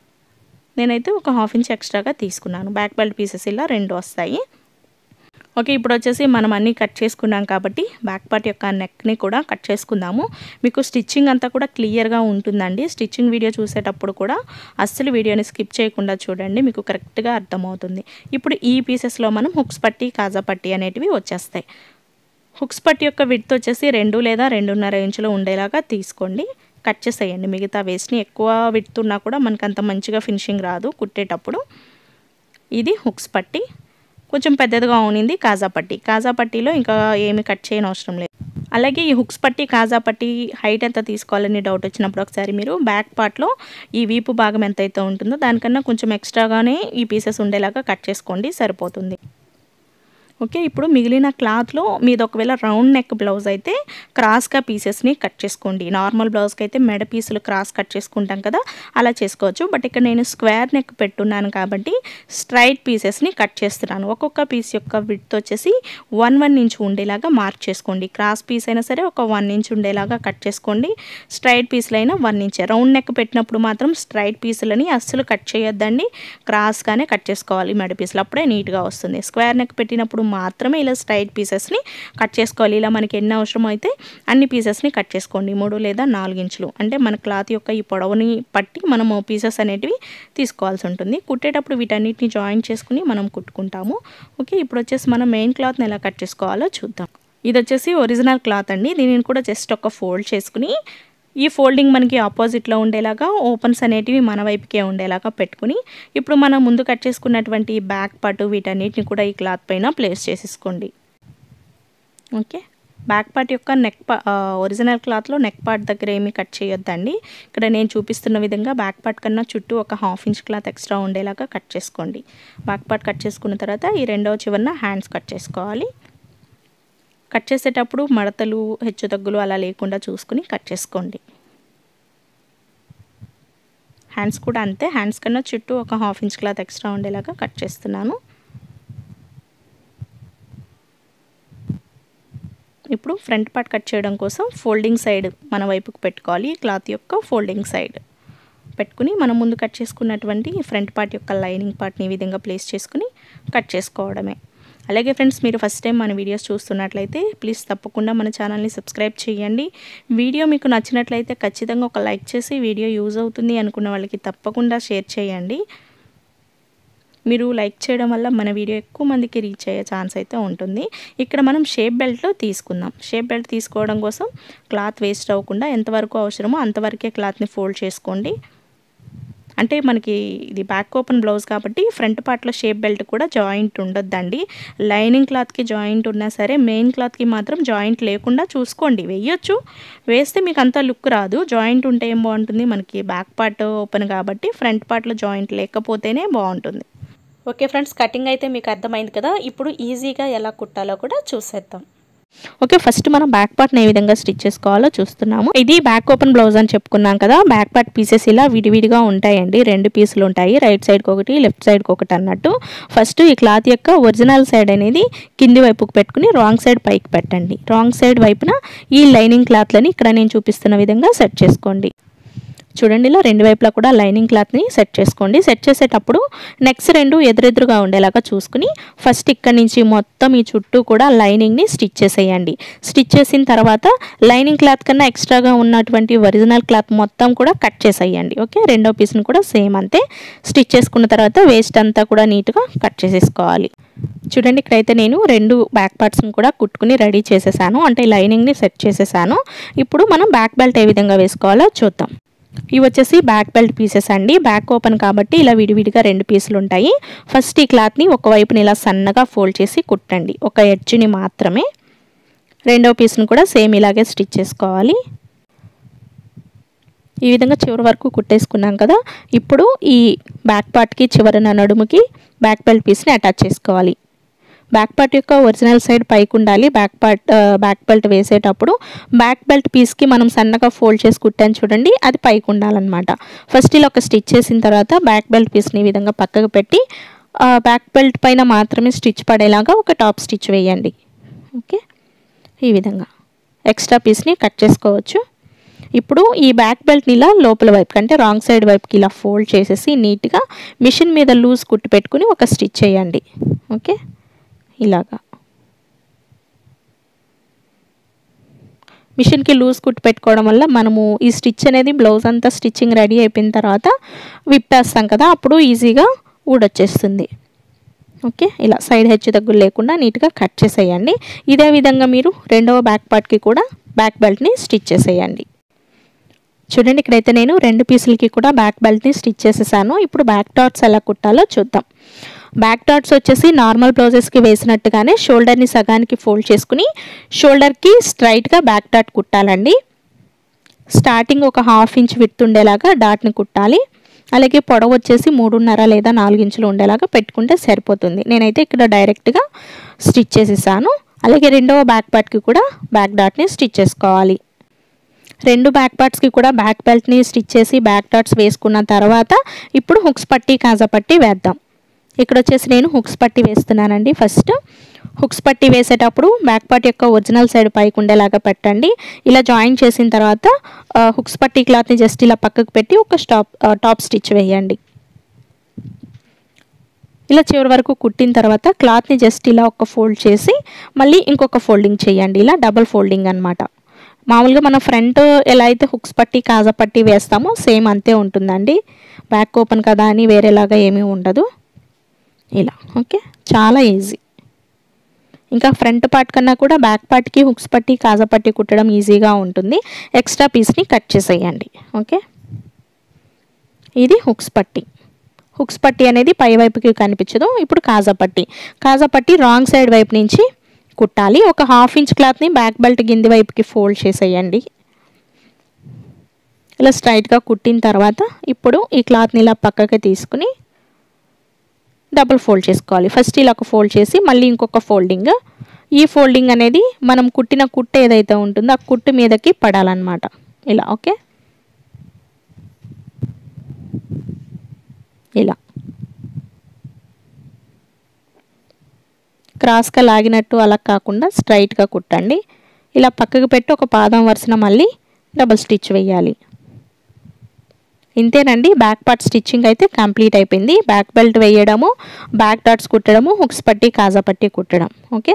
నేనైతే ఒక 1/2 ఇంచ్ ఎక్స్ట్రాగా తీసుకున్నాను. బ్యాక్ బెల్ట్ పీసెస్ ఇలా 2 వస్తాయి. ఓకే, ఇప్పుడు వచ్చేసి మనం అన్నీ కట్ చేసుకున్నాం కాబట్టి బ్యాక్ పార్ట్ యొక్క నెక్ని కూడా కట్ చేసుకుందాము. మీకు స్టిచ్చింగ్ అంతా కూడా క్లియర్గా ఉంటుందండి. స్టిచ్చింగ్ వీడియో చూసేటప్పుడు కూడా అస్సలు వీడియోని స్కిప్ చేయకుండా చూడండి, మీకు కరెక్ట్గా అర్థమవుతుంది. ఇప్పుడు ఈ పీసెస్లో మనం హుక్స్ పట్టి, కాజా పట్టి అనేటివి వచ్చేస్తాయి. హుక్స్ పట్టి యొక్క విడ్త్ వచ్చేసి 2 లేదా 2.5 ఇంచులు ఉండేలాగా తీసుకోండి. కట్ చేసేయండి. మిగతా వేస్ట్ని ఎక్కువ విడ్త్ ఉన్నా కూడా మనకు అంత మంచిగా ఫినిషింగ్ రాదు కుట్టేటప్పుడు. ఇది హుక్స్ పట్టి. కొంచెం పెద్దదిగా ఉన్నింది కాజా పట్టి. కాజా పట్టీలో ఇంకా ఏమి కట్ చేయని అవసరం లేదు. అలాగే ఈ హుక్స్ పట్టి, కాజా పట్టి హైట్ ఎంత తీసుకోవాలని డౌట్ వచ్చినప్పుడు ఒకసారి మీరు బ్యాక్ పార్ట్లో ఈ వీపు భాగం ఎంతైతే ఉంటుందో దానికన్నా కొంచెం ఎక్స్ట్రాగానే ఈ పీసెస్ ఉండేలాగా కట్ చేసుకోండి, సరిపోతుంది. ఓకే, ఇప్పుడు మిగిలిన క్లాత్లో మీది ఒకవేళ రౌండ్ నెక్ బ్లౌజ్ అయితే క్రాస్గా పీసెస్ని కట్ చేసుకోండి. నార్మల్ బ్లౌజ్కి అయితే మెడ పీసులు క్రాస్ కట్ చేసుకుంటాం కదా, అలా చేసుకోవచ్చు. బట్ ఇక్కడ నేను స్క్వేర్ నెక్ పెట్టున్నాను కాబట్టి స్ట్రైట్ పీసెస్ని కట్ చేస్తున్నాను. ఒక్కొక్క పీస్ యొక్క విడ్త్ వచ్చేసి 1 ఇంచ్ ఉండేలాగా మార్క్ చేసుకోండి. క్రాస్ పీస్ అయినా సరే ఒక 1 ఇంచ్ ఉండేలాగా కట్ చేసుకోండి. స్ట్రైట్ పీసులు అయినా 1 ఇంచ్. రౌండ్ నెక్ పెట్టినప్పుడు మాత్రం స్ట్రైట్ పీసులని అస్సలు కట్ చేయొద్దండి, క్రాస్గానే కట్ చేసుకోవాలి మెడ పీసులు, అప్పుడే నీట్గా వస్తుంది. స్క్వేర్ నెక్ పెట్టినప్పుడు మాత్రమే ఇలా స్ట్రైట్ పీసెస్ని కట్ చేసుకోవాలి. ఇలా మనకి ఎన్ని అవసరం అయితే అన్ని పీసెస్ని కట్ చేసుకోండి. 3 లేదా 4 ఇంచులు అంటే మన క్లాత్ యొక్క ఈ పొడవుని పట్టి మనము పీసెస్ అనేటివి తీసుకోవాల్సి ఉంటుంది. కుట్టేటప్పుడు వీటన్నిటిని జాయిన్ చేసుకుని మనం కుట్టుకుంటాము. ఓకే, ఇప్పుడు వచ్చేసి మనం మెయిన్ క్లాత్ని ఎలా కట్ చేసుకోవాలో చూద్దాం. ఇది వచ్చేసి ఒరిజినల్ క్లాత్ అండి. దీనిని కూడా జస్ట్ ఒక ఫోల్డ్ చేసుకుని ఈ ఫోల్డింగ్ మనకి ఆపోజిట్లో ఉండేలాగా ఓపెన్స్ అనేటివి మన వైపుకే ఉండేలాగా పెట్టుకుని ఇప్పుడు మనం ముందు కట్ చేసుకున్నటువంటి బ్యాక్ పార్ట్ వీటన్నిటిని కూడా ఈ క్లాత్ పైన ప్లేస్ చేసేసుకోండి. ఓకే, బ్యాక్ పార్ట్ యొక్క ఒరిజినల్ క్లాత్లో నెక్ పార్ట్ దగ్గర ఏమీ కట్ చేయొద్దండి. ఇక్కడ నేను చూపిస్తున్న విధంగా బ్యాక్ పార్ట్ కన్నా చుట్టూ ఒక 1/2 ఇంచ్ క్లాత్ ఎక్స్ట్రా ఉండేలాగా కట్ చేసుకోండి. బ్యాక్ పార్ట్ కట్ చేసుకున్న తర్వాత ఈ రెండవ చివరన హ్యాండ్స్ కట్ చేసుకోవాలి. కట్ చేసేటప్పుడు మడతలు, హెచ్చుతగ్గులు అలా లేకుండా చూసుకుని కట్ చేసుకోండి. హ్యాండ్స్ కూడా అంతే, హ్యాండ్స్ కన్నా చుట్టూ ఒక 1/2 ఇంచ్ క్లాత్ ఎక్స్ట్రా ఉండేలాగా కట్ చేస్తున్నాను. ఇప్పుడు ఫ్రంట్ పార్ట్ కట్ చేయడం కోసం ఫోల్డింగ్ సైడ్ మన వైపుకు పెట్టుకోవాలి. క్లాత్ యొక్క ఫోల్డింగ్ సైడ్ పెట్టుకుని మనం ముందు కట్ చేసుకున్నటువంటి ఫ్రంట్ పార్ట్ యొక్క లైనింగ్ పార్ట్ని ఈ విధంగా ప్లేస్ చేసుకుని కట్ చేసుకోవడమే. అలాగే ఫ్రెండ్స్, మీరు ఫస్ట్ టైం మన వీడియోస్ చూస్తున్నట్లయితే ప్లీజ్ తప్పకుండా మన ఛానల్ని సబ్స్క్రైబ్ చేయండి. వీడియో మీకు నచ్చినట్లయితే ఖచ్చితంగా ఒక లైక్ చేసి వీడియో యూజ్ అవుతుంది అనుకున్న వాళ్ళకి తప్పకుండా షేర్ చేయండి. మీరు లైక్ చేయడం వల్ల మన వీడియో ఎక్కువ మందికి రీచ్ అయ్యే ఛాన్స్ అయితే ఉంటుంది. ఇక్కడ మనం షేప్ బెల్ట్లో తీసుకుందాం. షేప్ బెల్ట్ తీసుకోవడం కోసం క్లాత్ వేస్ట్ అవ్వకుండా ఎంతవరకు అవసరమో అంతవరకే క్లాత్ని ఫోల్డ్ చేసుకోండి. అంటే మనకి ఇది బ్యాక్ ఓపెన్ బ్లౌజ్ కాబట్టి ఫ్రంట్ పార్ట్లో షేప్ బెల్ట్ కూడా జాయింట్ ఉండొద్దండి. లైనింగ్ క్లాత్కి జాయింట్ ఉన్నా సరే మెయిన్ క్లాత్కి మాత్రం జాయింట్ లేకుండా చూసుకోండి. వేయొచ్చు, వేస్తే మీకు అంత లుక్ రాదు. జాయింట్ ఉంటే ఏం బాగుంటుంది, మనకి బ్యాక్ పార్ట్ ఓపెన్ కాబట్టి ఫ్రంట్ పార్ట్లో జాయింట్ లేకపోతేనే బాగుంటుంది. ఓకే ఫ్రెండ్స్, కటింగ్ అయితే మీకు అర్థమైంది కదా. ఇప్పుడు ఈజీగా ఎలా కుట్టాలో కూడా చూసేద్దాం. ఓకే, ఫస్ట్ మనం బ్యాక్ పార్ట్ని ఏ విధంగా స్టిచ్ చేసుకోవాలో చూస్తున్నాము. ఇది బ్యాక్ ఓపెన్ బ్లౌజ్ అని చెప్పుకున్నాం కదా. బ్యాక్ పార్ట్ పీసెస్ ఇలా విడివిడిగా ఉంటాయండి. 2 పీసులు ఉంటాయి, రైట్ సైడ్కి ఒకటి, లెఫ్ట్ సైడ్కి ఒకటి అన్నట్టు. ఫస్ట్ ఈ క్లాత్ యొక్క ఒరిజినల్ సైడ్ అనేది కింది వైపుకు పెట్టుకుని రాంగ్ సైడ్ పైకి పెట్టండి. రాంగ్ సైడ్ వైపున ఈ లైనింగ్ క్లాత్లని ఇక్కడ నేను చూపిస్తున్న విధంగా సెట్ చేసుకోండి. చూడండి, ఇలా 2 వైపులా కూడా లైనింగ్ క్లాత్ని సెట్ చేసుకోండి. సెట్ చేసేటప్పుడు నెక్స్ 2 ఎదురెదురుగా ఉండేలాగా చూసుకుని ఫస్ట్ ఇక్కడ నుంచి మొత్తం ఈ చుట్టూ కూడా లైనింగ్ని స్టిచ్ చేసేయండి. స్టిచ్ చేసిన తర్వాత లైనింగ్ క్లాత్ కన్నా ఎక్స్ట్రాగా ఉన్నటువంటి ఒరిజినల్ క్లాత్ మొత్తం కూడా కట్ చేసేయండి. ఓకే, రెండో పీస్ని కూడా సేమ్ అంతే స్టిచ్ చేసుకున్న తర్వాత వేస్ట్ అంతా కూడా నీట్గా కట్ చేసేసుకోవాలి. చూడండి, ఇక్కడైతే నేను 2 బ్యాక్ పార్ట్స్ని కూడా కుట్టుకుని రెడీ చేసేసాను, అంటే లైనింగ్ని సెట్ చేసేసాను. ఇప్పుడు మనం బ్యాక్ బెల్ట్ ఏ విధంగా వేసుకోవాలో చూద్దాం. ఇవి వచ్చేసి బ్యాక్ బెల్ట్ పీసెస్ అండి. బ్యాక్ ఓపెన్ కాబట్టి ఇలా విడివిడిగా 2 పీసులు ఉంటాయి. ఫస్ట్ ఈ క్లాత్ని ఒకవైపుని ఇలా సన్నగా ఫోల్డ్ చేసి కుట్టండి, ఒక ఎడ్జ్ని మాత్రమే. రెండవ పీస్ని కూడా సేమ్ ఇలాగే స్టిచ్ చేసుకోవాలి. ఈ విధంగా చివరి వరకు కుట్టేసుకున్నాం కదా. ఇప్పుడు ఈ బ్యాక్ పార్ట్కి చివరన నడుముకి బ్యాక్ బెల్ట్ పీస్ని అటాచ్ చేసుకోవాలి. బ్యాక్ పార్ట్ యొక్క ఒరిజినల్ సైడ్ పైకి ఉండాలి. బ్యాక్ బెల్ట్ వేసేటప్పుడు బ్యాక్ బెల్ట్ పీస్కి మనం సన్నగా ఫోల్డ్ చేసి కుట్టాను చూడండి, అది పైకి ఉండాలన్నమాట. ఫస్ట్ ఇలా ఒక స్టిచ్ చేసిన తర్వాత బ్యాక్ బెల్ట్ పీస్ని ఈ విధంగా పక్కకు పెట్టి బ్యాక్ బెల్ట్ పైన మాత్రమే స్టిచ్ పడేలాగా ఒక టాప్ స్టిచ్ వేయండి. ఓకే, ఈ విధంగా ఎక్స్ట్రా పీస్ని కట్ చేసుకోవచ్చు. ఇప్పుడు ఈ బ్యాక్ బెల్ట్ని ఇలా లోపల వైపు అంటే రాంగ్ సైడ్ వైపుకి ఇలా ఫోల్డ్ చేసేసి నీట్గా మిషన్ మీద లూజ్ కుట్టు పెట్టుకుని ఒక స్టిచ్ చేయండి. ఓకే, ఇలాగా మిషన్కి లూజ్ కుట్టు పెట్టుకోవడం వల్ల మనము ఈ స్టిచ్ అనేది బ్లౌజ్ అంతా స్టిచ్చింగ్ రెడీ అయిపోయిన తర్వాత విప్పేస్తాం కదా, అప్పుడు ఈజీగా ఊడొచ్చేస్తుంది. ఓకే, ఇలా సైడ్ హెచ్చు తగ్గులు లేకుండా నీట్గా కట్ చేసేయండి. ఇదే విధంగా మీరు రెండవ బ్యాక్ పార్ట్కి కూడా బ్యాక్ బెల్ట్ని స్టిచ్ చేసేయండి. చూడండి, ఇక్కడైతే నేను 2 పీసులకి కూడా బ్యాక్ బెల్ట్ని స్టిచ్ చేసేసాను. ఇప్పుడు బ్యాక్ డాట్స్ ఎలా కుట్టాలో చూద్దాం. బ్యాక్ డాట్స్ వచ్చేసి నార్మల్ బ్లౌజెస్కి వేసినట్టుగానే షోల్డర్ని సగానికి ఫోల్డ్ చేసుకుని షోల్డర్కి స్ట్రైట్గా బ్యాక్ డాట్ కుట్టాలండి. స్టార్టింగ్ ఒక 1/2 ఇంచ్ విడ్త్ ఉండేలాగా డాట్ని కుట్టాలి. అలాగే పొడవు వచ్చేసి 3.5 లేదా 4 ఇంచులు ఉండేలాగా పెట్టుకుంటే సరిపోతుంది. నేనైతే ఇక్కడ డైరెక్ట్గా స్టిచ్ చేసేసాను. అలాగే రెండవ బ్యాక్ పార్ట్కి కూడా బ్యాక్ డాట్ని స్టిచ్ చేసుకోవాలి. 2 బ్యాక్ పార్ట్స్కి కూడా బ్యాక్ బెల్ట్ని స్టిచ్ చేసి బ్యాక్ డాట్స్ వేసుకున్న తర్వాత ఇప్పుడు హుక్స్ పట్టి కాజా పట్టి వేద్దాం. ఇక్కడ వచ్చేసి నేను హుక్స్ పట్టి వేస్తున్నానండి. ఫస్ట్ హుక్స్ పట్టి వేసేటప్పుడు బ్యాక్ పార్ట్ యొక్క ఒరిజినల్ సైడ్ పైకి ఉండేలాగా పెట్టండి. ఇలా జాయిన్ చేసిన తర్వాత హుక్స్ పట్టి క్లాత్ని జస్ట్ ఇలా పక్కకు పెట్టి ఒక టాప్ స్టిచ్ వేయండి. ఇలా చివరి వరకు కుట్టిన తర్వాత క్లాత్ని జస్ట్ ఇలా ఒక ఫోల్డ్ చేసి మళ్ళీ ఇంకొక ఫోల్డింగ్ చేయండి. ఇలా డబుల్ ఫోల్డింగ్ అనమాట. మామూలుగా మనం ఫ్రంట్ ఎలా అయితే హుక్స్ పట్టి కాజా పట్టి వేస్తామో సేమ్ అంతే ఉంటుందండి. బ్యాక్ ఓపెన్ కదా అని వేరేలాగా ఏమీ ఉండదు. ఇలా ఓకే, చాలా ఈజీ. ఇంకా ఫ్రంట్ పార్ట్ కన్నా కూడా బ్యాక్ పార్ట్కి హుక్స్ పట్టి కాజా పట్టి కుట్టడం ఈజీగా ఉంటుంది. ఎక్స్ట్రా పీస్ని కట్ చేసేయండి. ఓకే, ఇది హుక్స్ పట్టి. హుక్స్ పట్టి అనేది పై వైపుకి కనిపించదు. ఇప్పుడు కాజా పట్టి రాంగ్ సైడ్ వైపు నుంచి కుట్టాలి. ఒక 1/2 ఇంచ్ క్లాత్ని బ్యాక్ బెల్ట్ కింది వైపుకి ఫోల్డ్ చేసేయండి. ఇలా స్ట్రైట్గా కుట్టిన తర్వాత ఇప్పుడు ఈ క్లాత్ని ఇలా పక్కకి తీసుకుని డబుల్ ఫోల్డ్ చేసుకోవాలి. ఫస్ట్ ఇలా ఒక ఫోల్డ్ చేసి మళ్ళీ ఇంకొక ఫోల్డింగ్. ఈ ఫోల్డింగ్ అనేది మనం కుట్టిన కుట్టు ఏదైతే ఉంటుందో ఆ కుట్టు మీదకి పడాలన్నమాట. ఇలా ఓకే, ఇలా క్రాస్గా లాగినట్టు అలా కాకుండా స్ట్రైట్గా కుట్టండి. ఇలా పక్కకు పెట్టి ఒక పాదం వరుసన మళ్ళీ డబుల్ స్టిచ్ వేయాలి. ఇంతేనండి, బ్యాక్ పార్ట్ స్టిచ్చింగ్ అయితే కంప్లీట్ అయిపోయింది. బ్యాక్ బెల్ట్ వేయడము, బ్యాక్ డాట్స్ కుట్టడము, హుక్స్ పట్టి కాజా పట్టి కుట్టడం. ఓకే,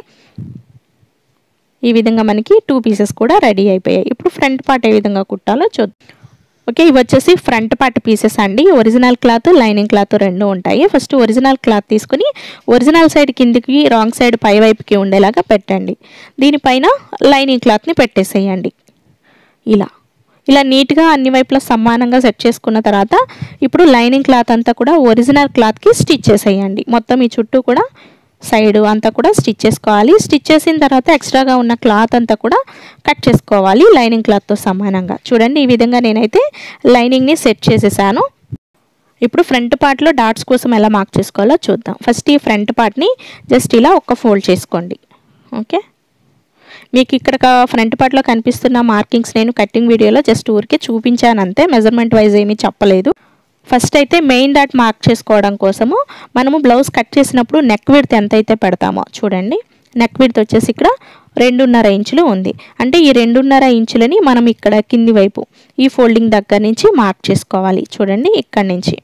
ఈ విధంగా మనకి 2 పీసెస్ కూడా రెడీ అయిపోయాయి. ఇప్పుడు ఫ్రంట్ పార్ట్ ఏ విధంగా కుట్టాలో చూద్దాం. ఓకే, ఇవి వచ్చేసి ఫ్రంట్ పార్ట్ పీసెస్ అండి. ఒరిజినల్ క్లాత్, లైనింగ్ క్లాత్ 2 ఉంటాయి. ఫస్ట్ ఒరిజినల్ క్లాత్ తీసుకుని ఒరిజినల్ సైడ్ కిందికి రాంగ్ సైడ్ పై వైపుకి ఉండేలాగా పెట్టండి. దీనిపైన లైనింగ్ క్లాత్ని పెట్టేసేయండి. ఇలా నీట్గా అన్ని వైపులా సమానంగా సెట్ చేసుకున్న తర్వాత ఇప్పుడు లైనింగ్ క్లాత్ అంతా కూడా ఒరిజినల్ క్లాత్కి స్టిచ్ చేసేయండి. మొత్తం ఈ చుట్టూ కూడా సైడ్ అంతా కూడా స్టిచ్ చేసుకోవాలి. స్టిచ్ చేసిన తర్వాత ఎక్స్ట్రాగా ఉన్న క్లాత్ అంతా కూడా కట్ చేసుకోవాలి లైనింగ్ క్లాత్తో సమానంగా. చూడండి, ఈ విధంగా నేనైతే లైనింగ్ని సెట్ చేసేసాను. ఇప్పుడు ఫ్రంట్ పార్ట్లో డాట్స్ కోసం ఎలా మార్క్ చేసుకోవాలో చూద్దాం. ఫస్ట్ ఈ ఫ్రంట్ పార్ట్ని జస్ట్ ఇలా ఒక ఫోల్డ్ చేసుకోండి. ఓకే, మీకు ఇక్కడ ఫ్రంట్ పార్ట్లో కనిపిస్తున్న మార్కింగ్స్ నేను కటింగ్ వీడియోలో జస్ట్ ఊరికే చూపించాను అంతే, మెజర్మెంట్ వైజ్ ఏమీ చెప్పలేదు. ఫస్ట్ అయితే మెయిన్ డాట్ మార్క్ చేసుకోవడం కోసము మనము బ్లౌజ్ కట్ చేసినప్పుడు నెక్ విడ్త్ ఎంత అయితే పెడతామో చూడండి, నెక్ విడ్త్ వచ్చేసి ఇక్కడ 2.5 ఇంచులు ఉంది. అంటే ఈ 2.5 ఇంచులని మనం ఇక్కడ కింది వైపు ఈ ఫోల్డింగ్ దగ్గర నుంచి మార్క్ చేసుకోవాలి. చూడండి, ఇక్కడ నుంచి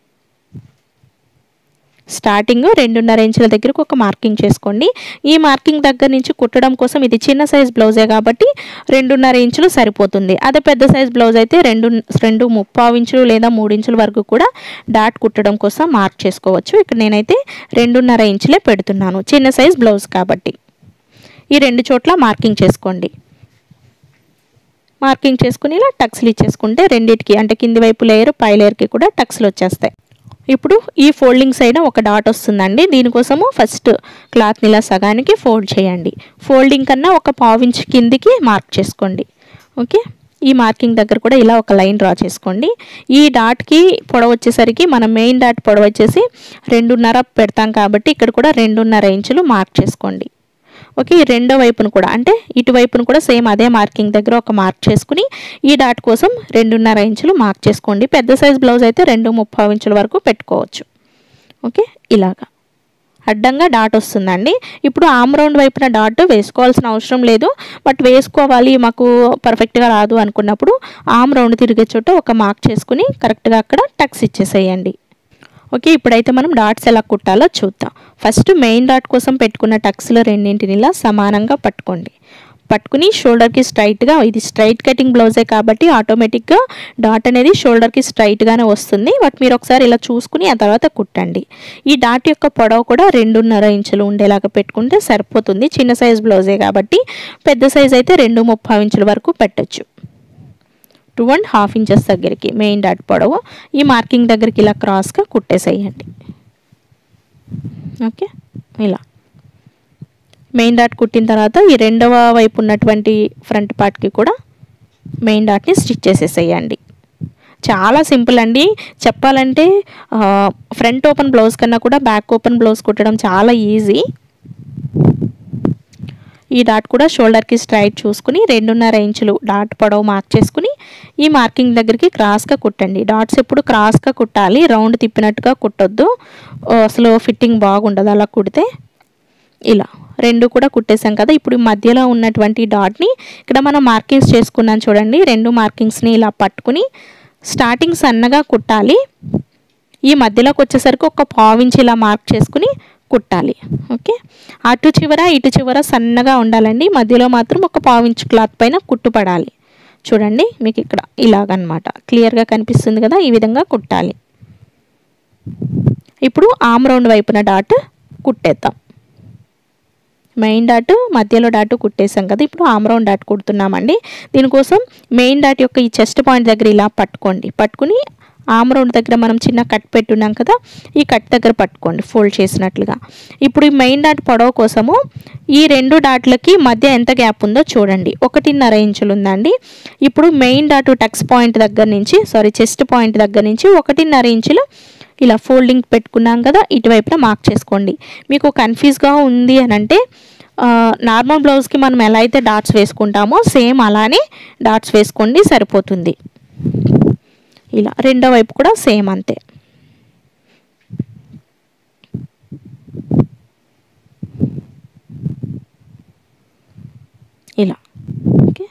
స్టార్టింగ్ 2.5 ఇంచుల దగ్గరకు ఒక మార్కింగ్ చేసుకోండి. ఈ మార్కింగ్ దగ్గర నుంచి కుట్టడం కోసం ఇది చిన్న సైజ్ బ్లౌజే కాబట్టి 2.5 ఇంచులు సరిపోతుంది. అదే పెద్ద సైజ్ బ్లౌజ్ అయితే 2.25 ఇంచులు లేదా 3 ఇంచుల వరకు కూడా డాట్ కుట్టడం కోసం మార్క్ చేసుకోవచ్చు. ఇక్కడ నేనైతే 2.5 ఇంచులే పెడుతున్నాను, చిన్న సైజ్ బ్లౌజ్ కాబట్టి. ఈ 2 చోట్ల మార్కింగ్ చేసుకోండి. మార్కింగ్ చేసుకుని ఇలా టక్స్లు ఇచ్చేసుకుంటే రెండింటికి అంటే కింది వైపు లేయర్ పై లేయర్కి కూడా టక్స్లు వచ్చేస్తాయి. ఇప్పుడు ఈ ఫోల్డింగ్ సైడ్ ఒక డాట్ వస్తుందండి. దీనికోసము ఫస్ట్ క్లాత్ని ఇలా సగానికి ఫోల్డ్ చేయండి. ఫోల్డింగ్ కన్నా ఒక 1/4 ఇంచ్ కిందికి మార్క్ చేసుకోండి. ఓకే, ఈ మార్కింగ్ దగ్గర కూడా ఇలా ఒక లైన్ డ్రా చేసుకోండి. ఈ డాట్కి పొడవు వచ్చేసరికి మనం మెయిన్ డాట్ పొడవు వచ్చేసి 2.5 పెడతాం కాబట్టి ఇక్కడ కూడా 2.5 ఇంచులు మార్క్ చేసుకోండి. ఓకే, ఈ రెండో వైపును కూడా అంటే ఇటువైపును కూడా సేమ్ అదే మార్కింగ్ దగ్గర ఒక మార్క్ చేసుకుని ఈ డాట్ కోసం 2.5 ఇంచులు మార్క్ చేసుకోండి. పెద్ద సైజ్ బ్లౌజ్ అయితే 2.35 ఇంచుల వరకు పెట్టుకోవచ్చు. ఓకే, ఇలాగా అడ్డంగా డాట్ వస్తుందండి. ఇప్పుడు ఆమ్ రౌండ్ వైపున డాట్ వేసుకోవాల్సిన అవసరం లేదు, బట్ వేసుకోవాలి మాకు పర్ఫెక్ట్గా రాదు అనుకున్నప్పుడు ఆమ్ రౌండ్ తిరిగే చోట ఒక మార్క్ చేసుకుని కరెక్ట్గా అక్కడ టక్స్ ఇచ్చేసేయండి. ఓకే, ఇప్పుడైతే మనం డాట్స్ ఎలా కుట్టాలో చూద్దాం. ఫస్ట్ మెయిన్ డాట్ కోసం పెట్టుకున్న టక్స్లో రెండింటిని ఇలా సమానంగా పట్టుకుని షోల్డర్కి స్ట్రైట్గా, ఇది స్ట్రైట్ కటింగ్ బ్లౌజే కాబట్టి ఆటోమేటిక్గా డాట్ అనేది షోల్డర్కి స్ట్రైట్గానే వస్తుంది. బట్ మీరు ఒకసారి ఇలా చూసుకుని ఆ తర్వాత కుట్టండి. ఈ డాట్ యొక్క పొడవు కూడా 2.5 ఇంచులు ఉండేలాగా పెట్టుకుంటే సరిపోతుంది. చిన్న సైజ్ బ్లౌజే కాబట్టి, పెద్ద సైజ్ అయితే 2.35 ఇంచుల వరకు పెట్టచ్చు. 2.5 ఇంచెస్ దగ్గరికి మెయిన్ డాట్ పొడవు ఈ మార్కింగ్ దగ్గరికి ఇలా క్రాస్గా కుట్టేసేయండి. ఓకే, ఇలా మెయిన్ డాట్ కుట్టిన తర్వాత ఈ రెండవ వైపు ఉన్నటువంటి ఫ్రంట్ పార్ట్కి కూడా మెయిన్ డాట్ని స్టిచ్ చేసేసేయండి. చాలా సింపుల్ అండి. చెప్పాలంటే ఫ్రంట్ ఓపెన్ బ్లౌజ్ కన్నా కూడా బ్యాక్ ఓపెన్ బ్లౌజ్ కుట్టడం చాలా ఈజీ. ఈ డాట్ కూడా షోల్డర్కి స్ట్రైట్ చూసుకుని 2.5 ఇంచులు డాట్ పొడవు మార్క్ చేసుకుని ఈ మార్కింగ్ దగ్గరికి క్రాస్గా కుట్టండి. డాట్స్ ఎప్పుడు క్రాస్గా కుట్టాలి, రౌండ్ తిప్పినట్టుగా కుట్టొద్దు, అసలు ఫిట్టింగ్ బాగుండదు అలా కుడితే. ఇలా రెండు కూడా కుట్టేసాం కదా. ఇప్పుడు మధ్యలో ఉన్నటువంటి డాట్ని ఇక్కడ మనం మార్కింగ్స్ చేసుకున్నాం చూడండి. రెండు మార్కింగ్స్ని ఇలా పట్టుకుని స్టార్టింగ్ సన్నగా కుట్టాలి. ఈ మధ్యలోకి వచ్చేసరికి ఒక 1/4 ఇంచ్ ఇలా మార్క్ చేసుకుని కుట్టాలి. ఓకే, అటు చివర ఇటు చివర సన్నగా ఉండాలండి. మధ్యలో మాత్రం ఒక 1/4 ఇంచ్ క్లాత్ పైన కుట్టుపడాలి. చూడండి మీకు ఇక్కడ ఇలాగనమాట క్లియర్గా కనిపిస్తుంది కదా, ఈ విధంగా కుట్టాలి. ఇప్పుడు ఆమ్ రౌండ్ వైపున డాట్ కుట్టేద్దాం. మెయిన్ డాట్ మధ్యలో డాట్ కుట్టేసాం కదా, ఇప్పుడు ఆమ్ రౌండ్ డాట్ కుడుతున్నామండి. దీనికోసం మెయిన్ డాట్ యొక్క ఈ చెస్ట్ పాయింట్ దగ్గర ఇలా పట్టుకుని ఆమ్ రౌండ్ దగ్గర మనం చిన్న కట్ పెట్టున్నాం కదా, ఈ కట్ దగ్గర పట్టుకోండి ఫోల్డ్ చేసినట్లుగా. ఇప్పుడు ఈ మెయిన్ డాట్ పొడవు కోసము ఈ రెండు డాట్లకి మధ్య ఎంత గ్యాప్ ఉందో చూడండి. 1.5 ఇంచులు ఉందండి. ఇప్పుడు మెయిన్ డాట్ టక్స్ పాయింట్ దగ్గర నుంచి చెస్ట్ పాయింట్ దగ్గర నుంచి 1.5 ఇంచులు ఇలా ఫోల్డింగ్ పెట్టుకున్నాం కదా, ఇటువైపున మార్క్ చేసుకోండి. మీకు కన్ఫ్యూజ్గా ఉంది అని అంటే నార్మల్ బ్లౌజ్కి మనం ఎలా అయితే డాట్స్ వేసుకుంటామో సేమ్ అలానే డాట్స్ వేసుకోండి, సరిపోతుంది. ఇలా రెండో వైపు కూడా సేమ్ అంతే. ఇలా ఓకే,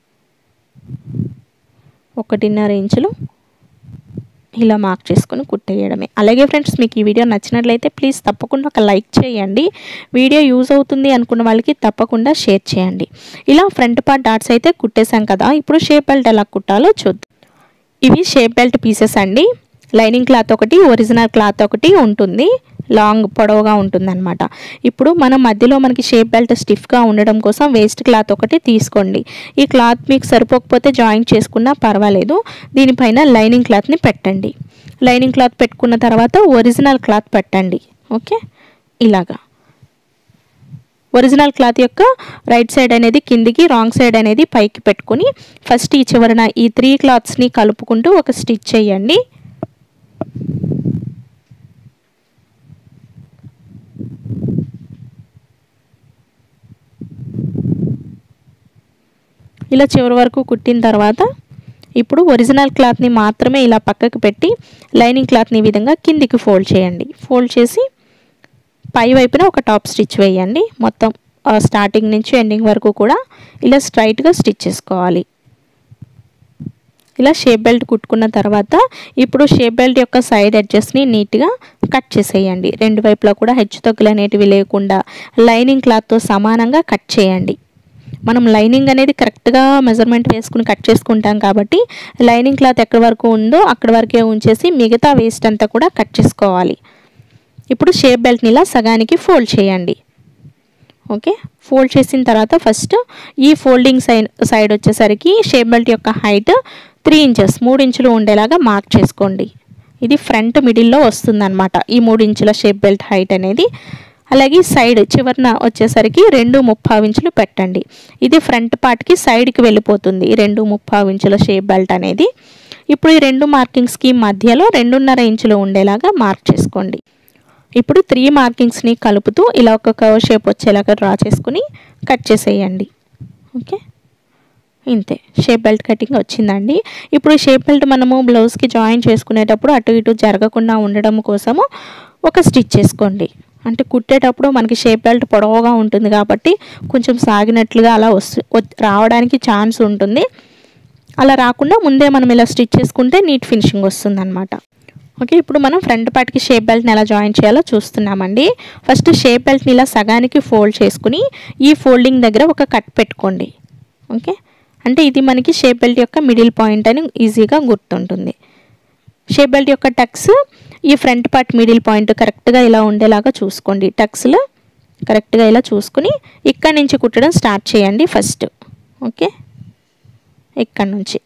1.5 ఇంచులు ఇలా మార్క్ చేసుకొని కుట్టేయడమే. అలాగే ఫ్రెండ్స్, మీకు ఈ వీడియో నచ్చినట్లయితే ప్లీజ్ తప్పకుండా ఒక లైక్ చేయండి. వీడియో యూజ్ అవుతుంది అనుకున్న వాళ్ళకి తప్పకుండా షేర్ చేయండి. ఇలా ఫ్రంట్ పార్ట్ డాట్స్ అయితే కుట్టేసాం కదా, ఇప్పుడు షేప్ బెల్ట్ ఎలా కుట్టాలో చూద్దాం. ఇవి షేప్ బెల్ట్ పీసెస్ అండి. లైనింగ్ క్లాత్ ఒకటి, ఒరిజినల్ క్లాత్ ఒకటి ఉంటుంది, లాంగ్ పొడవుగా ఉంటుందన్నమాట. ఇప్పుడు మనం మధ్యలో మనకి షేప్ బెల్ట్ స్టిఫ్గా ఉండడం కోసం వేస్ట్ క్లాత్ ఒకటి తీసుకోండి. ఈ క్లాత్ మీకు సరిపోకపోతే జాయింట్ చేసుకున్నా పర్వాలేదు. దీనిపైన లైనింగ్ క్లాత్ని పెట్టండి. లైనింగ్ క్లాత్ పెట్టుకున్న తర్వాత ఒరిజినల్ క్లాత్ పెట్టండి. ఓకే, ఇలాగా ఒరిజినల్ క్లాత్ యొక్క రైట్ సైడ్ అనేది కిందికి, రాంగ్ సైడ్ అనేది పైకి పెట్టుకుని ఫస్ట్ ఈ చివరన ఈ 3 క్లాత్స్ని కలుపుకుంటూ ఒక స్టిచ్ చేయండి. ఇలా చివరి వరకు కుట్టిన తర్వాత ఇప్పుడు ఒరిజినల్ క్లాత్ని మాత్రమే ఇలా పక్కకు పెట్టి లైనింగ్ క్లాత్ని ఈ విధంగా కిందికి ఫోల్డ్ చేయండి. ఫోల్డ్ చేసి పై వైపున ఒక టాప్ స్టిచ్ వేయండి. మొత్తం స్టార్టింగ్ నుంచి ఎండింగ్ వరకు కూడా ఇలా స్ట్రైట్గా స్టిచ్ చేసుకోవాలి. ఇలా షేప్ బెల్ట్ కుట్టుకున్న తర్వాత ఇప్పుడు షేప్ బెల్ట్ యొక్క సైడ్ ఎడ్జెస్ని నీట్గా కట్ చేసేయండి. రెండు వైపులా కూడా హెచ్చు తగ్గులు అనేటివి లేకుండా లైనింగ్ క్లాత్తో సమానంగా కట్ చేయండి. మనం లైనింగ్ అనేది కరెక్ట్గా మెజర్మెంట్ వేసుకుని కట్ చేసుకుంటాం కాబట్టి లైనింగ్ క్లాత్ ఎక్కడి వరకు ఉందో అక్కడి వరకే ఉంచేసి మిగతా వేస్ట్ అంతా కూడా కట్ చేసుకోవాలి. ఇప్పుడు షేప్ బెల్ట్ని ఇలా సగానికి ఫోల్డ్ చేయండి. ఓకే, ఫోల్డ్ చేసిన తర్వాత ఫస్ట్ ఈ ఫోల్డింగ్ సైడ్ వచ్చేసరికి షేప్ బెల్ట్ యొక్క హైట్ 3 ఇంచెస్ 3 ఇంచులు ఉండేలాగా మార్క్ చేసుకోండి. ఇది ఫ్రంట్ మిడిల్లో వస్తుందన్నమాట ఈ 3 ఇంచుల షేప్ బెల్ట్ హైట్ అనేది. అలాగే సైడ్ చివరన వచ్చేసరికి 2.35 ఇంచులు పెట్టండి. ఇది ఫ్రంట్ పార్ట్కి సైడ్కి వెళ్ళిపోతుంది 2.35 ఇంచుల షేప్ బెల్ట్ అనేది. ఇప్పుడు ఈ రెండు మార్కింగ్స్కి మధ్యలో 2.5 ఇంచులు ఉండేలాగా మార్క్ చేసుకోండి. ఇప్పుడు 3 మార్కింగ్స్ని కలుపుతూ ఇలా ఒక కర్వ్ షేప్ వచ్చేలాగా డ్రా చేసుకుని కట్ చేసేయండి. ఓకే, ఇంతే షేప్ బెల్ట్ కటింగ్ వచ్చిందండి. ఇప్పుడు షేప్ బెల్ట్ మనము బ్లౌజ్కి జాయిన్ చేసుకునేటప్పుడు అటు ఇటు జరగకుండా ఉండడం కోసము ఒక స్టిచ్ చేసుకోండి. అంటే కుట్టేటప్పుడు మనకి షేప్ బెల్ట్ పొడవుగా ఉంటుంది కాబట్టి కొంచెం సాగినట్లుగా అలా రావడానికి ఛాన్స్ ఉంటుంది. అలా రాకుండా ముందే మనం ఇలా స్టిచ్ చేసుకుంటే నీట్ ఫినిషింగ్ వస్తుందన్నమాట. ఓకే, ఇప్పుడు మనం ఫ్రంట్ పార్ట్కి షేప్ బెల్ట్ని ఎలా జాయిన్ చేయాలో చూస్తున్నామండి. ఫస్ట్ షేప్ బెల్ట్ని ఇలా సగానికి ఫోల్డ్ చేసుకుని ఈ ఫోల్డింగ్ దగ్గర ఒక కట్ పెట్టుకోండి. ఓకే, అంటే ఇది మనకి షేప్ బెల్ట్ యొక్క మిడిల్ పాయింట్ అని ఈజీగా గుర్తుంటుంది. షేప్ బెల్ట్ యొక్క టక్స్ ఈ ఫ్రంట్ పార్ట్ మిడిల్ పాయింట్ కరెక్ట్గా ఇలా ఉండేలాగా చూసుకోండి. టక్స్లో కరెక్ట్గా ఇలా చూసుకుని ఇక్కడ నుంచి కుట్టడం స్టార్ట్ చేయండి ఫస్ట్. ఓకే, ఇక్కడ నుంచి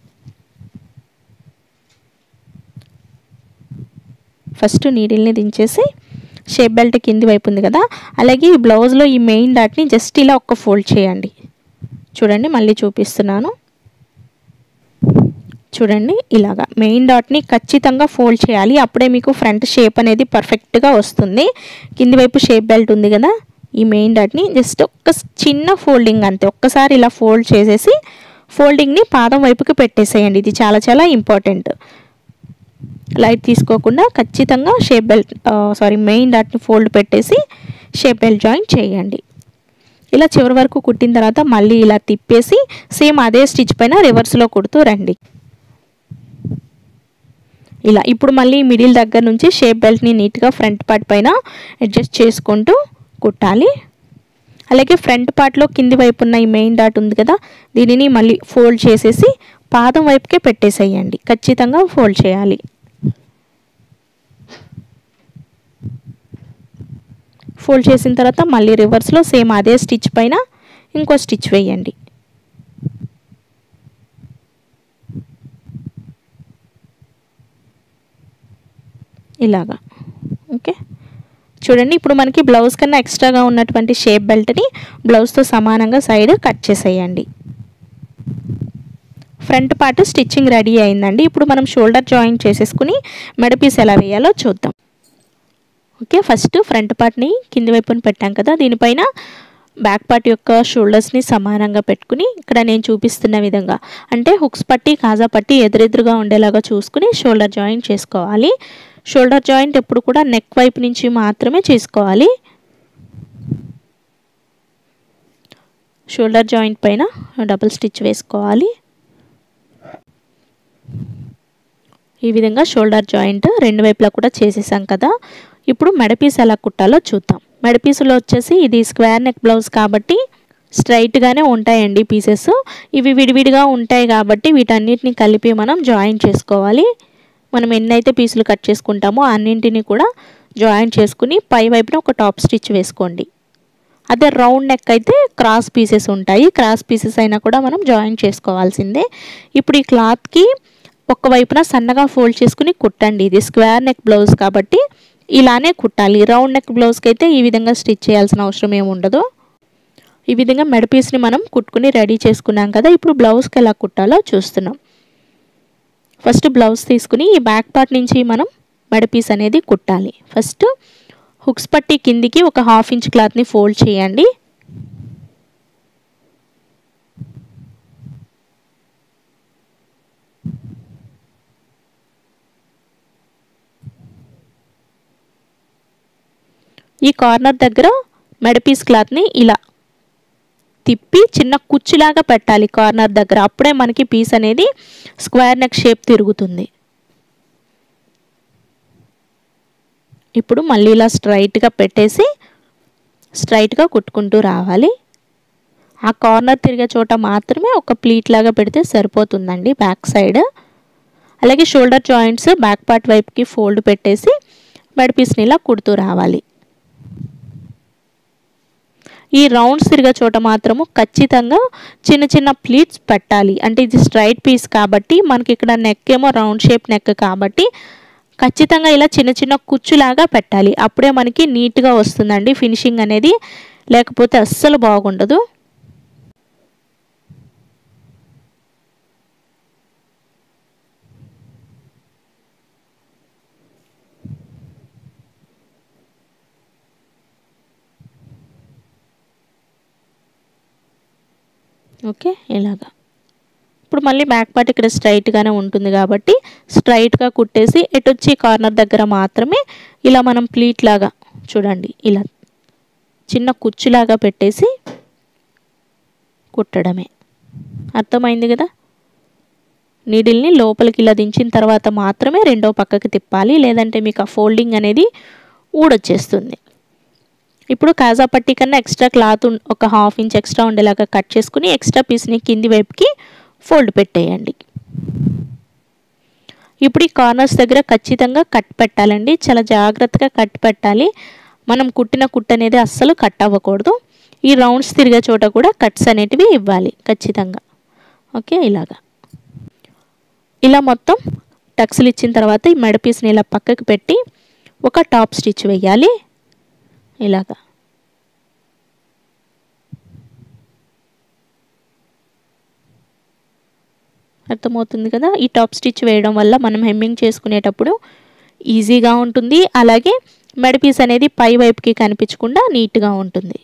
ఫస్ట్ నీడిల్ని దించేసి షేప్ బెల్ట్ కింది వైపు ఉంది కదా, అలాగే ఈ బ్లౌజ్లో ఈ మెయిన్ డాట్ని జస్ట్ ఇలా ఒక్క ఫోల్డ్ చేయండి. చూడండి, మళ్ళీ చూపిస్తున్నాను. చూడండి, ఇలాగా మెయిన్ డాట్ని ఖచ్చితంగా ఫోల్డ్ చేయాలి. అప్పుడే మీకు ఫ్రంట్ షేప్ అనేది పర్ఫెక్ట్గా వస్తుంది. కింది వైపు షేప్ బెల్ట్ ఉంది కదా, ఈ మెయిన్ డాట్ని జస్ట్ ఒక్క చిన్న ఫోల్డింగ్ అంతే, ఒక్కసారి ఇలా ఫోల్డ్ చేసేసి ఫోల్డింగ్ని పాదం వైపుకి పెట్టేసేయండి. ఇది చాలా చాలా ఇంపార్టెంట్. లైట్ తీసుకోకుండా ఖచ్చితంగా మెయిన్ డాట్ని ఫోల్డ్ పెట్టేసి షేప్ బెల్ట్ జాయిన్ చేయండి. ఇలా చివరి వరకు కుట్టిన తర్వాత మళ్ళీ ఇలా తిప్పేసి సేమ్ అదే స్టిచ్ పైన రివర్స్లో కుడుతూ రండి. ఇలా ఇప్పుడు మళ్ళీ మిడిల్ దగ్గర నుంచి షేప్ బెల్ట్ని నీట్గా ఫ్రంట్ పార్ట్ పైన అడ్జస్ట్ చేసుకుంటూ కుట్టాలి. అలాగే ఫ్రంట్ పార్ట్లో కింది వైపు ఉన్న ఈ మెయిన్ డాట్ ఉంది కదా, దీనిని మళ్ళీ ఫోల్డ్ చేసేసి పాదం వైపుకే పెట్టేసేయండి. ఖచ్చితంగా ఫోల్డ్ చేయాలి. ఫోల్డ్ చేసిన తర్వాత మళ్ళీ రివర్స్లో సేమ్ అదే స్టిచ్ పైన ఇంకో స్టిచ్ వేయండి. ఇలాగా. ఓకే, చూడండి, ఇప్పుడు మనకి బ్లౌజ్ కన్నా ఎక్స్ట్రాగా ఉన్నటువంటి షేప్ బెల్ట్ని బ్లౌజ్తో సమానంగా సైడ్ కట్ చేసేయండి. ఫ్రంట్ పార్ట్ స్టిచ్చింగ్ రెడీ అయిందండి. ఇప్పుడు మనం షోల్డర్ జాయిన్ చేసేసుకుని మెడపీస్ ఎలా వేయాలో చూద్దాం. ఓకే, ఫస్ట్ ఫ్రంట్ పార్ట్ని కింది వైపున పెట్టాం కదా, దీనిపైన బ్యాక్ పార్ట్ యొక్క షోల్డర్స్ని సమానంగా పెట్టుకుని ఇక్కడ నేను చూపిస్తున్న విధంగా అంటే హుక్స్ పట్టి కాజా పట్టి ఎదురెదురుగా ఉండేలాగా చూసుకుని షోల్డర్ జాయిన్ చేసుకోవాలి. షోల్డర్ జాయింట్ ఎప్పుడు కూడా నెక్ వైపు నుంచి మాత్రమే చేసుకోవాలి. షోల్డర్ జాయింట్ పైన డబుల్ స్టిచ్ వేసుకోవాలి. ఈ విధంగా షోల్డర్ జాయింట్ రెండు వైపులా కూడా చేసేసాం కదా. ఇప్పుడు మెడపీస్ ఎలా కుట్టాలో చూద్దాం. మెడపీసులో వచ్చేసి ఇది స్క్వేర్ నెక్ బ్లౌజ్ కాబట్టి స్ట్రైట్గానే ఉంటాయండి పీసెస్. ఇవి విడివిడిగా ఉంటాయి కాబట్టి వీటన్నిటిని కలిపి మనం జాయిన్ చేసుకోవాలి. మనం ఎన్నైతే పీసులు కట్ చేసుకుంటామో అన్నింటినీ కూడా జాయిన్ చేసుకుని పై వైపున ఒక టాప్ స్టిచ్ వేసుకోండి. అదే రౌండ్ నెక్ అయితే క్రాస్ పీసెస్ ఉంటాయి. క్రాస్ పీసెస్ అయినా కూడా మనం జాయిన్ చేసుకోవాల్సిందే. ఇప్పుడు ఈ క్లాత్కి ఒకవైపున సన్నగా ఫోల్డ్ చేసుకుని కుట్టండి. ఇది స్క్వేర్ నెక్ బ్లౌజ్ కాబట్టి ఇలానే కుట్టాలి. రౌండ్ నెక్ బ్లౌజ్కి అయితే ఈ విధంగా స్టిచ్ చేయాల్సిన అవసరం ఏమి ఉండదు. ఈ విధంగా మెడపీస్ని మనం కుట్టుకుని రెడీ చేసుకున్నాం కదా. ఇప్పుడు బ్లౌజ్కి ఎలా కుట్టాలో చూస్తున్నాం. ఫస్ట్ బ్లౌజ్ తీసుకుని ఈ బ్యాక్ పార్ట్ నుంచి మనం మెడపీస్ అనేది కుట్టాలి. ఫస్ట్ హుక్స్ పట్టి కిందికి ఒక 1/2 ఇంచ్ క్లాత్ని ఫోల్డ్ చేయండి. ఈ కార్నర్ దగ్గర మెడపీస్ క్లాత్ని ఇలా తిప్పి చిన్న కుచ్చులాగా పెట్టాలి కార్నర్ దగ్గర. అప్పుడే మనకి పీస్ అనేది స్క్వేర్ నెక్ షేప్ తిరుగుతుంది. ఇప్పుడు మళ్ళీ ఇలా స్ట్రైట్గా పెట్టేసి స్ట్రైట్గా కుట్టుకుంటూ రావాలి. ఆ కార్నర్ తిరిగే చోట మాత్రమే ఒక ప్లీట్ లాగా పెడితే సరిపోతుందండి బ్యాక్ సైడ్. అలాగే షోల్డర్ జాయింట్స్ బ్యాక్ పార్ట్ వైపుకి ఫోల్డ్ పెట్టేసి మెడపీస్ని ఇలా కుడుతూ రావాలి. ఈ రౌండ్స్ తిరిగే చోట మాత్రము ఖచ్చితంగా చిన్న చిన్న ప్లీట్స్ పెట్టాలి. అంటే ఇది స్ట్రైట్ పీస్ కాబట్టి మనకి ఇక్కడ నెక్ ఏమో రౌండ్ షేప్ నెక్ కాబట్టి ఖచ్చితంగా ఇలా చిన్న చిన్న కుచ్చులాగా పెట్టాలి. అప్పుడే మనకి నీట్గా వస్తుందండి ఫినిషింగ్ అనేది, లేకపోతే అస్సలు బాగుండదు. ఓకే, ఇలాగా ఇప్పుడు మళ్ళీ బ్యాక్ పార్ట్ ఇక్కడ స్ట్రైట్గానే ఉంటుంది కాబట్టి స్ట్రైట్గా కుట్టేసి ఎటొచ్చి కార్నర్ దగ్గర మాత్రమే ఇలా మనం ప్లీట్ లాగా చూడండి ఇలా చిన్న కుచ్చులాగా పెట్టేసి కుట్టడమే. అర్థమైంది కదా. నీడిల్ని లోపలికి ఇలా దించిన తర్వాత మాత్రమే రెండో పక్కకి తిప్పాలి, లేదంటే మీకు ఆ ఫోల్డింగ్ అనేది ఊడొచ్చేస్తుంది. ఇప్పుడు కాజా పట్టీ కన్నా ఎక్స్ట్రా క్లాత్ ఒక 1/2 ఇంచ్ ఎక్స్ట్రా ఉండేలాగా కట్ చేసుకుని ఎక్స్ట్రా పీస్ని కింది వైపుకి ఫోల్డ్ పెట్టేయండి. ఇప్పుడు ఈ కార్నర్స్ దగ్గర ఖచ్చితంగా కట్ పెట్టాలండి, చాలా జాగ్రత్తగా కట్ పెట్టాలి. మనం కుట్టిన కుట్టు అనేది అస్సలు కట్ అవ్వకూడదు. ఈ రౌండ్స్ తిరిగే చోట కూడా కట్స్ అనేటివి ఇవ్వాలి ఖచ్చితంగా. ఓకే, ఇలా మొత్తం టక్స్లు ఇచ్చిన తర్వాత ఈ మెడ పీస్ని ఇలా పక్కకి పెట్టి ఒక టాప్ స్టిచ్ వేయాలి. ఇలాగా అర్థమవుతుంది కదా. ఈ టాప్ స్టిచ్ వేయడం వల్ల మనం హెమ్మింగ్ చేసుకునేటప్పుడు ఈజీగా ఉంటుంది, అలాగే మెడ పీస్ అనేది పై వైపుకి కనిపించకుండా నీట్గా ఉంటుంది.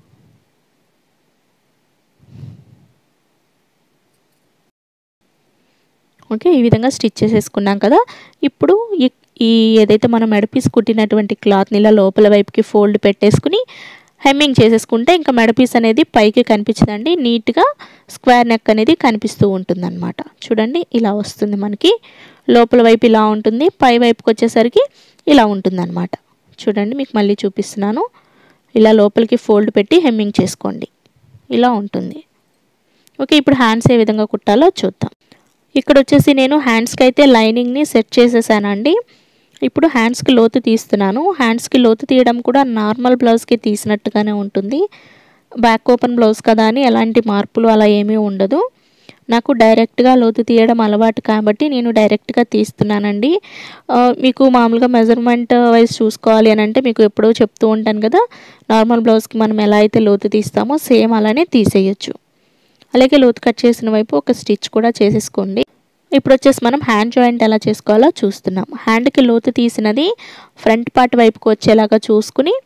ఓకే, ఈ విధంగా స్టిచ్ చేసేసుకున్నాం కదా. ఇప్పుడు ఈ ఏదైతే మనం మెడ పీస్ కుట్టినటువంటి క్లాత్ని ఇలా లోపల వైపుకి ఫోల్డ్ పెట్టేసుకుని హెమ్మింగ్ చేసేసుకుంటే ఇంకా మెడ పీస్ అనేది పైకి కనిపించదండి, నీట్గా స్క్వేర్ నెక్ అనేది కనిపిస్తూ ఉంటుంది అనమాట. చూడండి ఇలా వస్తుంది మనకి, లోపల వైపు ఇలా ఉంటుంది, పై వైపుకి వచ్చేసరికి ఇలా ఉంటుంది అనమాట. చూడండి మీకు మళ్ళీ చూపిస్తున్నాను. ఇలా లోపలికి ఫోల్డ్ పెట్టి హెమ్మింగ్ చేసుకోండి, ఇలా ఉంటుంది. ఓకే, ఇప్పుడు హ్యాండ్స్ ఏ విధంగా కుట్టాలో చూద్దాం. ఇక్కడ వచ్చేసి నేను హ్యాండ్స్కి అయితే లైనింగ్ని సెట్ చేసేసానండి. ఇప్పుడు హ్యాండ్స్కి లోతు తీస్తున్నాను. హ్యాండ్స్కి లోతు తీయడం కూడా నార్మల్ బ్లౌజ్కి తీసినట్టుగానే ఉంటుంది. బ్యాక్ ఓపెన్ బ్లౌజ్ కదా అని ఎలాంటి మార్పులు అలా ఏమీ ఉండదు. నాకు డైరెక్ట్గా లోతు తీయడం అలవాటు కాబట్టి నేను డైరెక్ట్గా తీస్తున్నానండి. మీకు మామూలుగా మెజర్మెంట్ వైజ్ చూసుకోవాలి అని అంటే మీకు ఎప్పుడో చెప్తూ ఉంటాను కదా, నార్మల్ బ్లౌజ్కి మనం ఎలా అయితే లోతు తీస్తామో సేమ్ అలానే తీసేయచ్చు. అలాగే లోతు కట్ చేసిన వైపు ఒక స్టిచ్ కూడా చేసేసుకోండి. ఇప్పుడు వచ్చేసి మనం హ్యాండ్ జాయింట్ ఎలా చేసుకోవాలో చూస్తున్నాం. హ్యాండ్కి లోతు తీసినది ఫ్రంట్ పార్ట్ వైపుకి వచ్చేలాగా చూసుకుని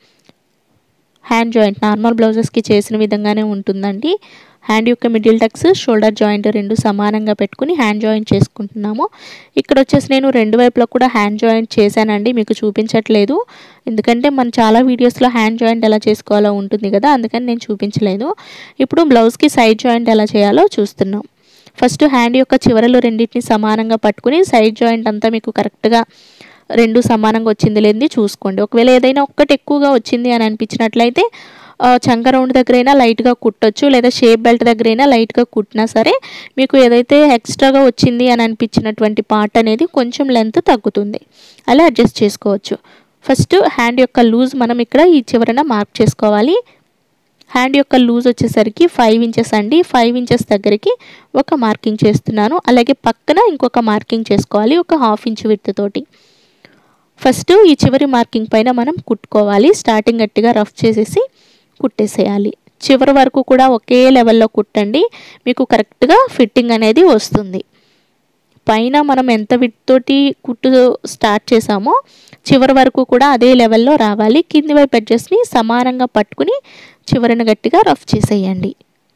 హ్యాండ్ జాయింట్ నార్మల్ బ్లౌజెస్కి చేసిన విధంగానే ఉంటుందండి. హ్యాండ్ యొక్క మిడిల్ టక్స్ షోల్డర్ జాయింట్ రెండు సమానంగా పెట్టుకుని హ్యాండ్ జాయింట్ చేసుకుంటున్నాము. ఇక్కడ వచ్చేసి నేను రెండు వైపులా కూడా హ్యాండ్ జాయింట్ చేశానండి, మీకు చూపించట్లేదు ఎందుకంటే మన చాలా వీడియోస్లో హ్యాండ్ జాయింట్ ఎలా చేసుకోవాలో ఉంటుంది కదా, అందుకని నేను చూపించలేదు. ఇప్పుడు బ్లౌజ్కి సైడ్ జాయింట్ ఎలా చేయాలో చూస్తున్నాం. ఫస్ట్ హ్యాండ్ యొక్క చివరలు రెండింటిని సమానంగా పట్టుకుని సైడ్ జాయింట్ అంతా మీకు కరెక్ట్గా రెండు సమానంగా వచ్చింది లేనిది చూసుకోండి. ఒకవేళ ఏదైనా ఒక్కటి ఎక్కువగా వచ్చింది అని అనిపించినట్లయితే చంక రౌండ్ దగ్గరైనా లైట్గా కుట్టొచ్చు, లేదా షేప్ బెల్ట్ దగ్గరైనా లైట్గా కుట్టినా సరే మీకు ఏదైతే ఎక్స్ట్రాగా వచ్చింది అని అనిపించినటువంటి పార్ట్ అనేది కొంచెం లెంత్ తగ్గుతుంది, అలా అడ్జస్ట్ చేసుకోవచ్చు. ఫస్ట్ హ్యాండ్ యొక్క లూజ్ మనం ఇక్కడ ఈ చివరన మార్క్ చేసుకోవాలి. హ్యాండ్ యొక్క లూజ్ వచ్చేసరికి 5 ఇంచెస్ అండి. 5 ఇంచెస్ దగ్గరికి ఒక మార్కింగ్ చేస్తున్నాను, అలాగే పక్కన ఇంకొక మార్కింగ్ చేసుకోవాలి ఒక 1/2 ఇంచ్ విడ్త్ తోటి. ఫస్ట్ ఈ చివరి మార్కింగ్ పైన మనం కుట్టుకోవాలి. స్టార్టింగ్ గట్టిగా రఫ్ చేసేసి కుట్టేసేయాలి. చివరి వరకు కూడా ఒకే లెవెల్లో కుట్టండి, మీకు కరెక్ట్గా ఫిట్టింగ్ అనేది వస్తుంది. పైన మనం ఎంత విడ్త్ తోటి కుట్టు స్టార్ట్ చేసామో చివరి వరకు కూడా అదే లెవెల్లో రావాలి. కింది వైపు ఎడ్జెస్ని సమానంగా పట్టుకుని చివరిని గట్టిగా రఫ్ చేసేయండి.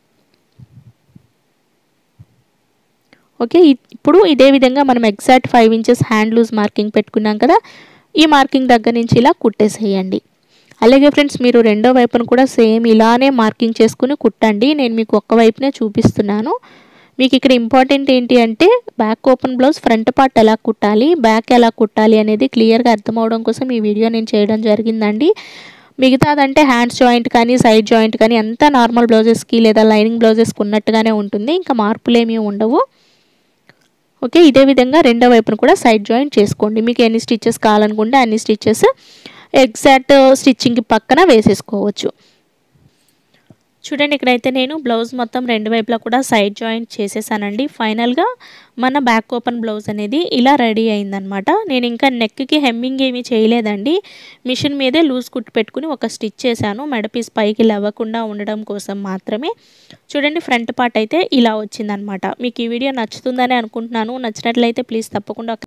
ఓకే, ఇప్పుడు ఇదే విధంగా మనం exact 5 inches hand loose marking పెట్టుకున్నాం కదా, ఈ మార్కింగ్ దగ్గర నుంచి ఇలా కుట్టేసేయండి. అలాగే ఫ్రెండ్స్ మీరు రెండో వైపును కూడా సేమ్ ఇలానే మార్కింగ్ చేసుకుని కుట్టండి. నేను మీకు ఒక్క వైపునే చూపిస్తున్నాను. మీకు ఇక్కడ ఇంపార్టెంట్ ఏంటి అంటే back open blouse front part ఎలా కుట్టాలి, బ్యాక్ ఎలా కుట్టాలి అనేది క్లియర్గా అర్థమవడం కోసం ఈ వీడియో నేను చేయడం జరిగిందండి. మిగతాదంటే హ్యాండ్స్ జాయింట్ కానీ సైడ్ జాయింట్ కానీ అంతా నార్మల్ బ్లౌజెస్కి లేదా లైనింగ్ బ్లౌజెస్కి ఉన్నట్టుగానే ఉంటుంది, ఇంకా మార్పులేమీ ఉండవు. ఓకే, ఇదే విధంగా రెండో వైపును కూడా సైడ్ జాయింట్ చేసుకోండి. మీకు ఎన్ని స్టిచెస్ కావాలనుకుంటే అన్ని స్టిచెస్ ఎగ్జాక్ట్ స్టిచ్చింగ్కి పక్కన వేసేసుకోవచ్చు. చూడండి ఇక్కడైతే నేను బ్లౌజ్ మొత్తం రెండు వైపులా కూడా సైడ్ జాయింట్ చేసేసానండి. ఫైనల్గా మన బ్యాక్ ఓపెన్ బ్లౌజ్ అనేది ఇలా రెడీ అయిందనమాట. నేను ఇంకా నెక్కి హెమ్మింగ్ ఏమీ చేయలేదండి, మిషన్ మీదే లూజ్ కుట్టు పెట్టుకుని ఒక స్టిచ్ చేశాను మెడ పీస్ పైకి లేవకుండా ఉండడం కోసం మాత్రమే. చూడండి ఫ్రంట్ పార్ట్ అయితే ఇలా వచ్చిందనమాట. మీకు ఈ వీడియో నచ్చుతుందని అనుకుంటున్నాను. నచ్చినట్లయితే ప్లీజ్ తప్పకుండా